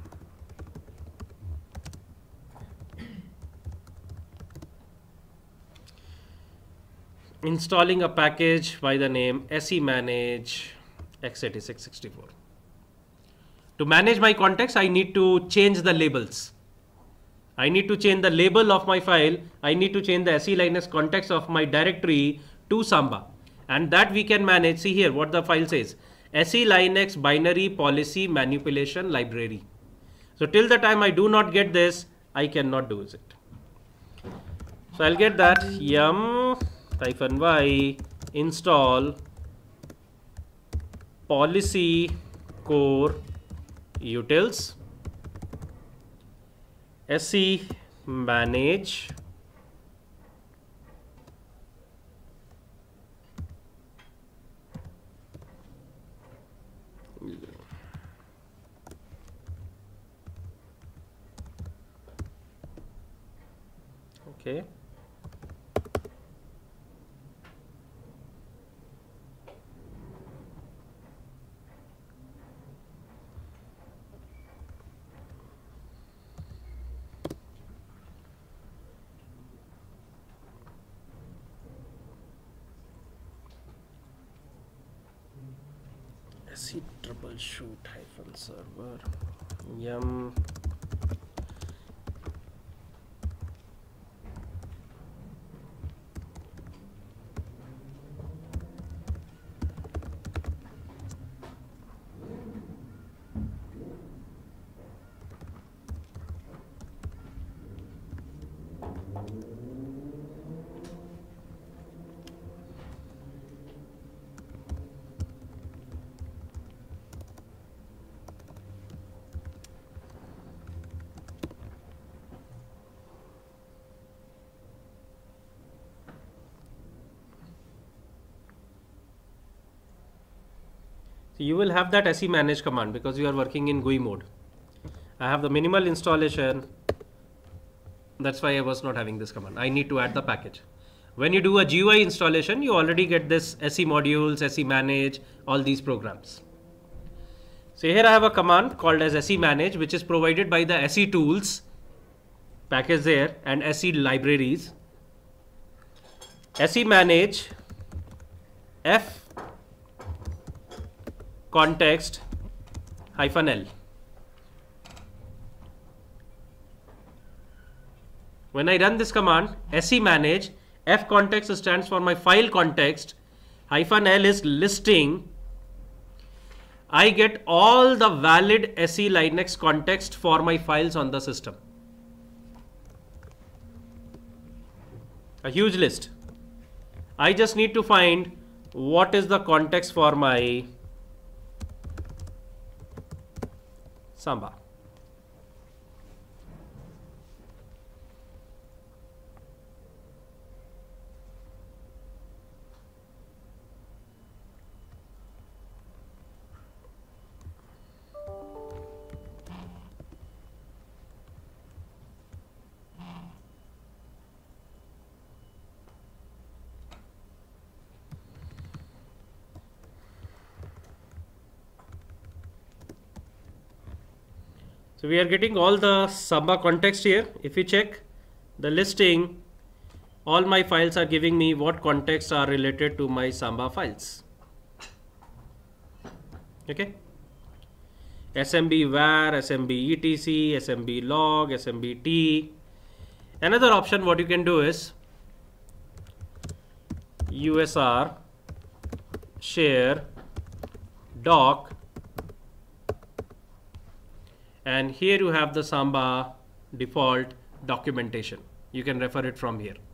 installing a package by the name semanage x eighty-six sixty-four. To manage my context, I need to change the labels. I need to change the label of my file. I need to change the se linux context of my directory to Samba. And that we can manage. See here what the file says. se linux binary policy manipulation library. So till the time I do not get this, I cannot do it. So I'll get that yum hyphen y install policy core utils se manage okay. Se troubleshoot hyphen server yum you will have that se manage command because you are working in G U I mode. I have the minimal installation. That's why I was not having this command. I need to add the package. When you do a G U I installation, you already get this se modules, se manage, all these programs. So here I have a command called as se manage, which is provided by the se tools package there and se libraries. Se manage f context hyphen L. When I run this command, se manage, f context stands for my file context, hyphen L is listing. I get all the valid se linux context for my files on the system. A huge list. I just need to find what is the context for my Samba. So we are getting all the Samba context here. If you check the listing, all my files are giving me what contexts are related to my Samba files. Okay. S M B var, S M B etc, S M B log, S M B t. Another option what you can do is U S R share doc, and here you have the Samba default documentation. You can refer it from here.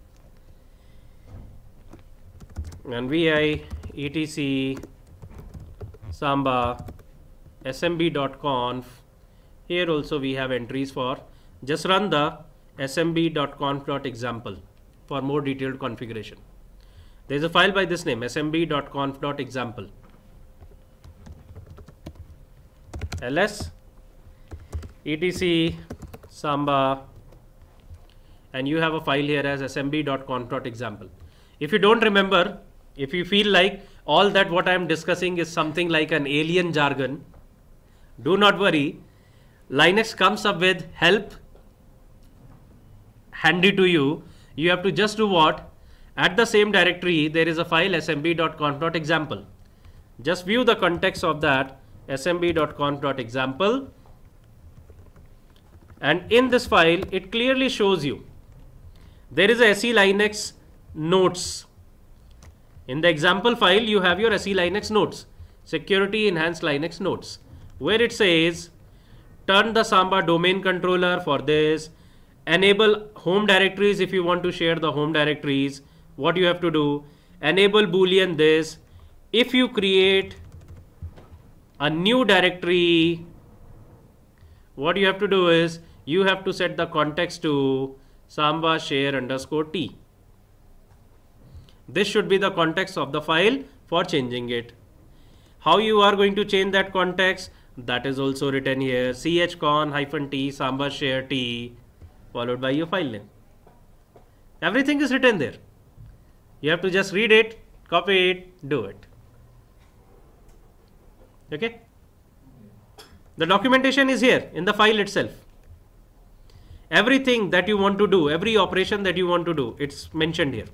And vi etc Samba smb.conf. Here also we have entries for, just run the smb.conf.example for more detailed configuration. There is a file by this name, smb.conf.example. ls etc Samba, and you have a file here as smb.conf.example. If you don't remember, if you feel like all that what I am discussing is something like an alien jargon, do not worry. Linux comes up with help handy to you. You have to just do what? At the same directory, there is a file smb.conf.example. Just view the context of that smb.conf.example. And in this file, it clearly shows you there is a S E Linux notes. In the example file, you have your S E Linux notes, security enhanced Linux notes, where it says turn the Samba domain controller for this, enable home directories if you want to share the home directories. What you have to do, enable boolean this. If you create a new directory, what you have to do is you have to set the context to Samba share underscore t. This should be the context of the file for changing it. How you are going to change that context, that is also written here, chcon hyphen t Samba share t followed by your file name. Everything is written there. You have to just read it, copy it, do it. Okay. The documentation is here in the file itself. Everything that you want to do, every operation that you want to do, it's mentioned here.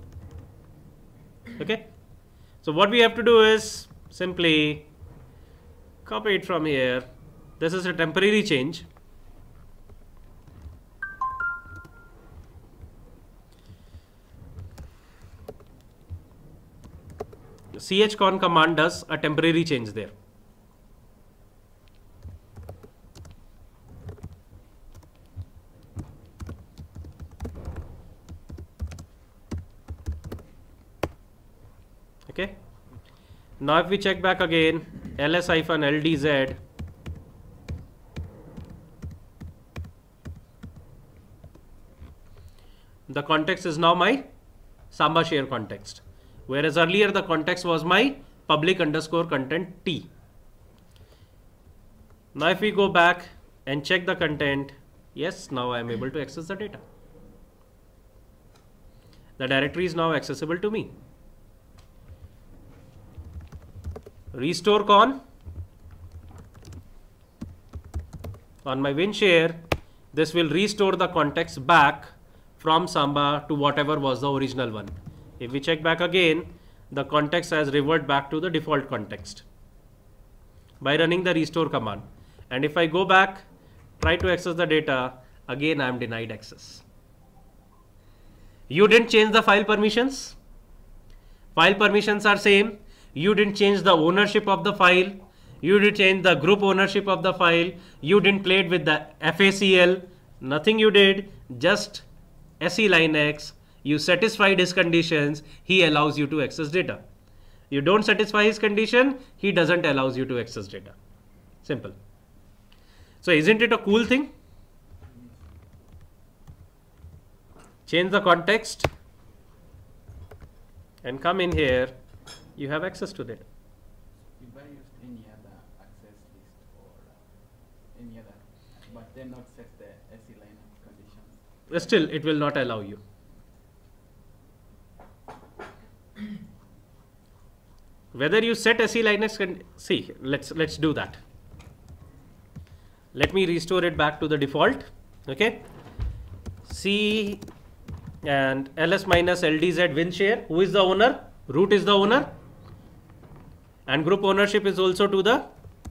Okay. So what we have to do is simply copy it from here. This is a temporary change. The chcon command does a temporary change there. Okay. Now if we check back again, ls-ldz, the context is now my Samba share context, whereas earlier the context was my public underscore content t. Now if we go back and check the content, yes, now I am able to access the data. The directory is now accessible to me. Restore con on my WinShare, this will restore the context back from Samba to whatever was the original one. If we check back again, the context has reverted back to the default context by running the restore command. And if I go back, try to access the data, again I am denied access. You didn't change the file permissions. File permissions are same. You didn't change the ownership of the file. You didn't change the group ownership of the file. You didn't play it with the F A C L. Nothing you did, just S E Linux. You satisfied his conditions, he allows you to access data. You don't satisfy his condition, he doesn't allows you to access data. Simple. So isn't it a cool thing? Change the context and come in here. You have access to data. If I used any other access list or uh, any other, but then not set the S E Linux conditions. Still, it will not allow you. Whether you set S E Linux, can see, let's let's do that. Let me restore it back to the default. Okay. C and ls minus ldz winshare. Who is the owner? Root is the owner. And group ownership is also to the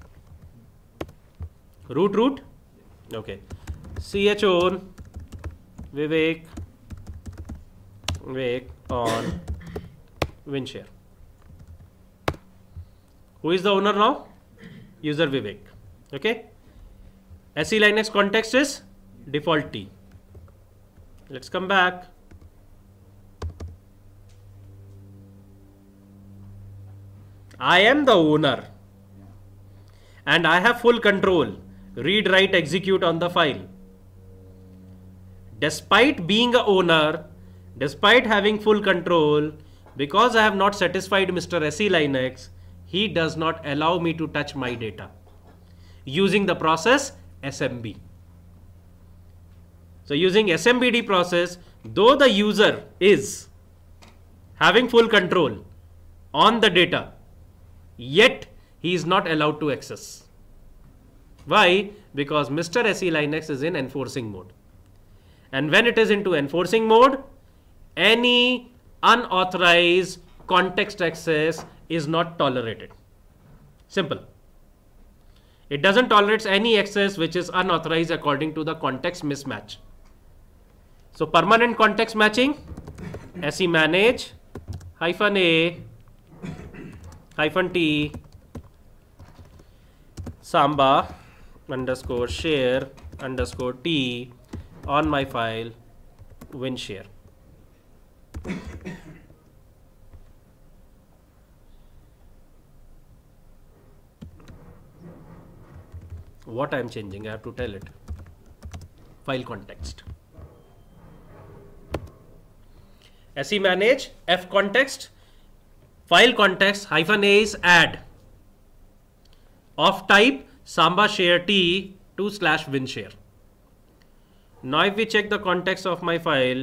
root root. Okay. Ch own Vivek Vivek on winshare. Who is the owner now? User Vivek. Okay. S E Linux context is default T. Let's come back. I am the owner and I have full control. Read, write, execute on the file. Despite being a owner, despite having full control, because I have not satisfied Mister S E Linux, he does not allow me to touch my data using the process S M B. So using S M B D process, though the user is having full control on the data, yet he is not allowed to access. Why? Because Mister S E Linux is in enforcing mode. And when it is into enforcing mode, any unauthorized context access is not tolerated. Simple. It doesn't tolerate any access which is unauthorized according to the context mismatch. So permanent context matching, S E manage hyphen A hyphen T Samba underscore share underscore T on my file winshare. What I am changing, I have to tell it. File context. S E manage F context file context hyphen A is add of type Samba share T to slash winshare. Now if we check the context of my file,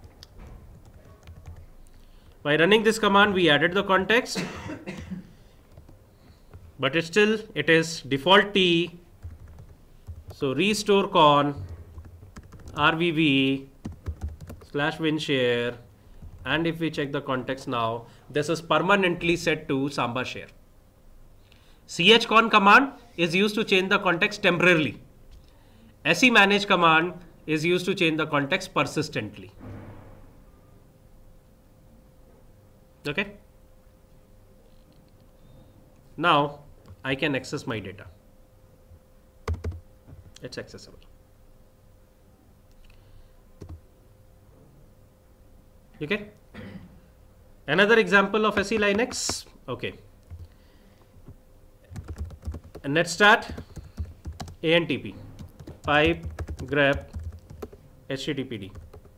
by running this command we added the context, but it still it is default T. So restore con rvv slash winshare, and if we check the context now, this is permanently set to Samba share. Chcon command is used to change the context temporarily. Se manage command is used to change the context persistently. Okay. Now I can access my data. It's accessible. Okay. Another example of S E Linux. Okay. And let's start A N T P pipe grep H T T P D.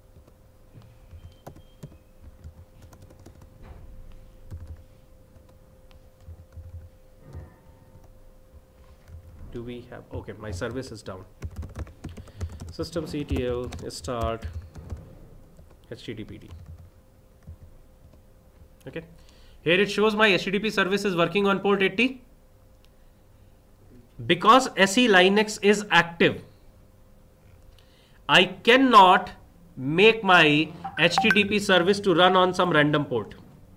Do we have, okay, my service is down. Systemctl start H T T P D. Okay, here it shows my H T T P service is working on port eighty. Because S E Linux is active, I cannot make my H T T P service to run on some random port.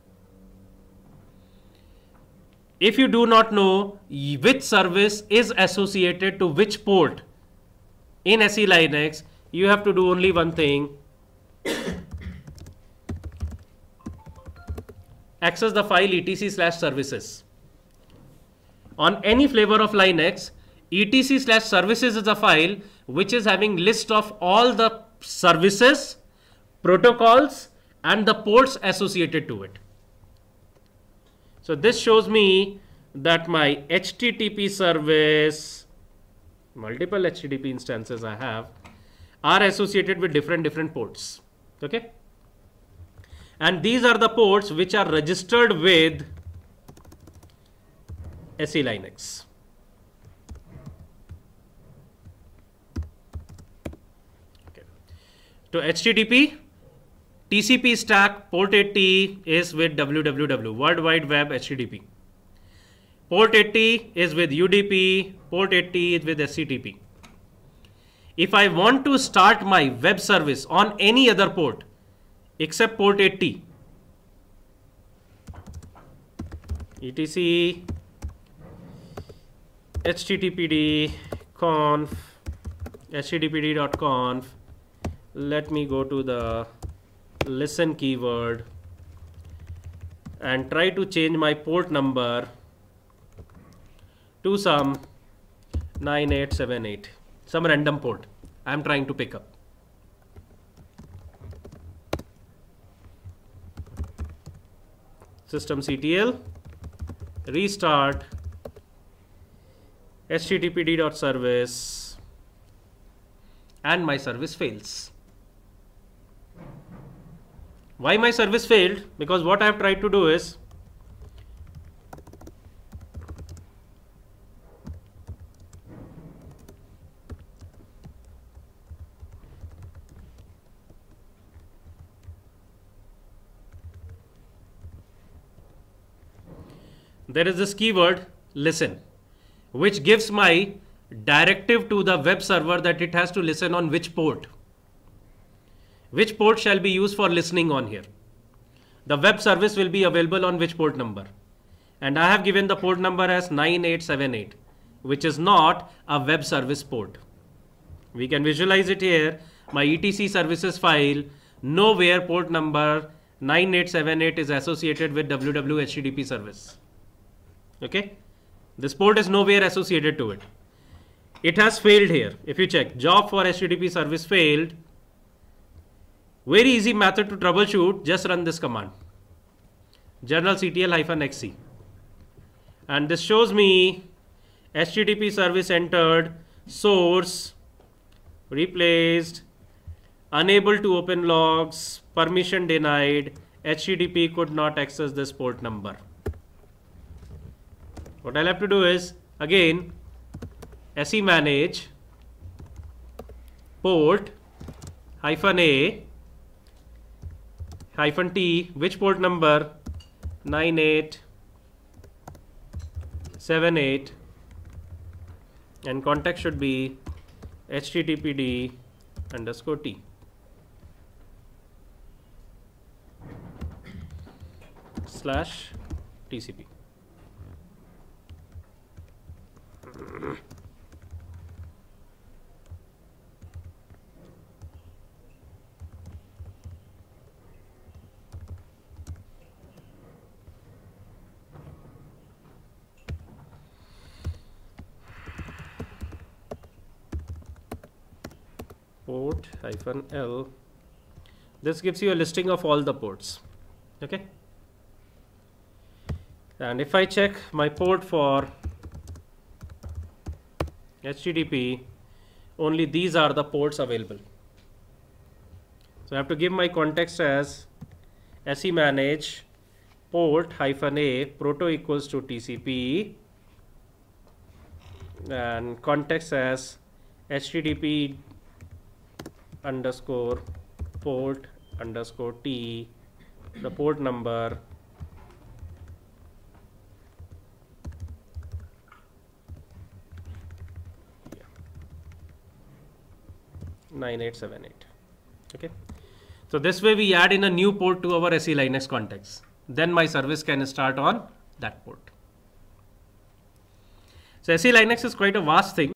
If you do not know which service is associated to which port in S E Linux, you have to do only one thing. Access the file etc slash services. On any flavor of Linux, etc slash services is a file which is having list of all the services, protocols, and the ports associated to it. So this shows me that my H T T P service, multiple H T T P instances I have, are associated with different different ports. Okay, and these are the ports which are registered with S E Linux. Okay. To H T T P, T C P stack port eighty is with W W W, World Wide Web H T T P. Port eighty is with U D P, port eighty is with S C T P. If I want to start my web service on any other port except port eighty, etc httpd conf httpd.conf, let me go to the listen keyword and try to change my port number to some nine eight seven eight, some random port I am trying to pick up. Systemctl, restart httpd.service, and my service fails. Why my service failed? Because what I have tried to do is there is this keyword listen, which gives my directive to the web server that it has to listen on which port. Which port shall be used for listening on here. The web service will be available on which port number. And I have given the port number as nine eight seven eight, which is not a web service port. We can visualize it here. My etc services file, nowhere port number nine eight seven eight is associated with W W H T T P service. Okay, this port is nowhere associated to it. It has failed here. If you check job for H T T P service failed, very easy method to troubleshoot, just run this command journalctl-xc, and this shows me H T T P service entered, source replaced, unable to open logs, permission denied, H T T P could not access this port number. What I'll have to do is again se manage port hyphen a hyphen t, which port number, nine eight seven eight, and context should be httpd underscore t. Slash tcp. Port hyphen L. This gives you a listing of all the ports. Okay. And if I check my port for H T T P, only these are the ports available. So I have to give my context as se manage port hyphen a proto equals to T C P, and context as H T T P underscore port underscore T, the port number nine eight seven eight. Okay, so this way we add in a new port to our S E Linux context. Then my service can start on that port. So S E Linux is quite a vast thing.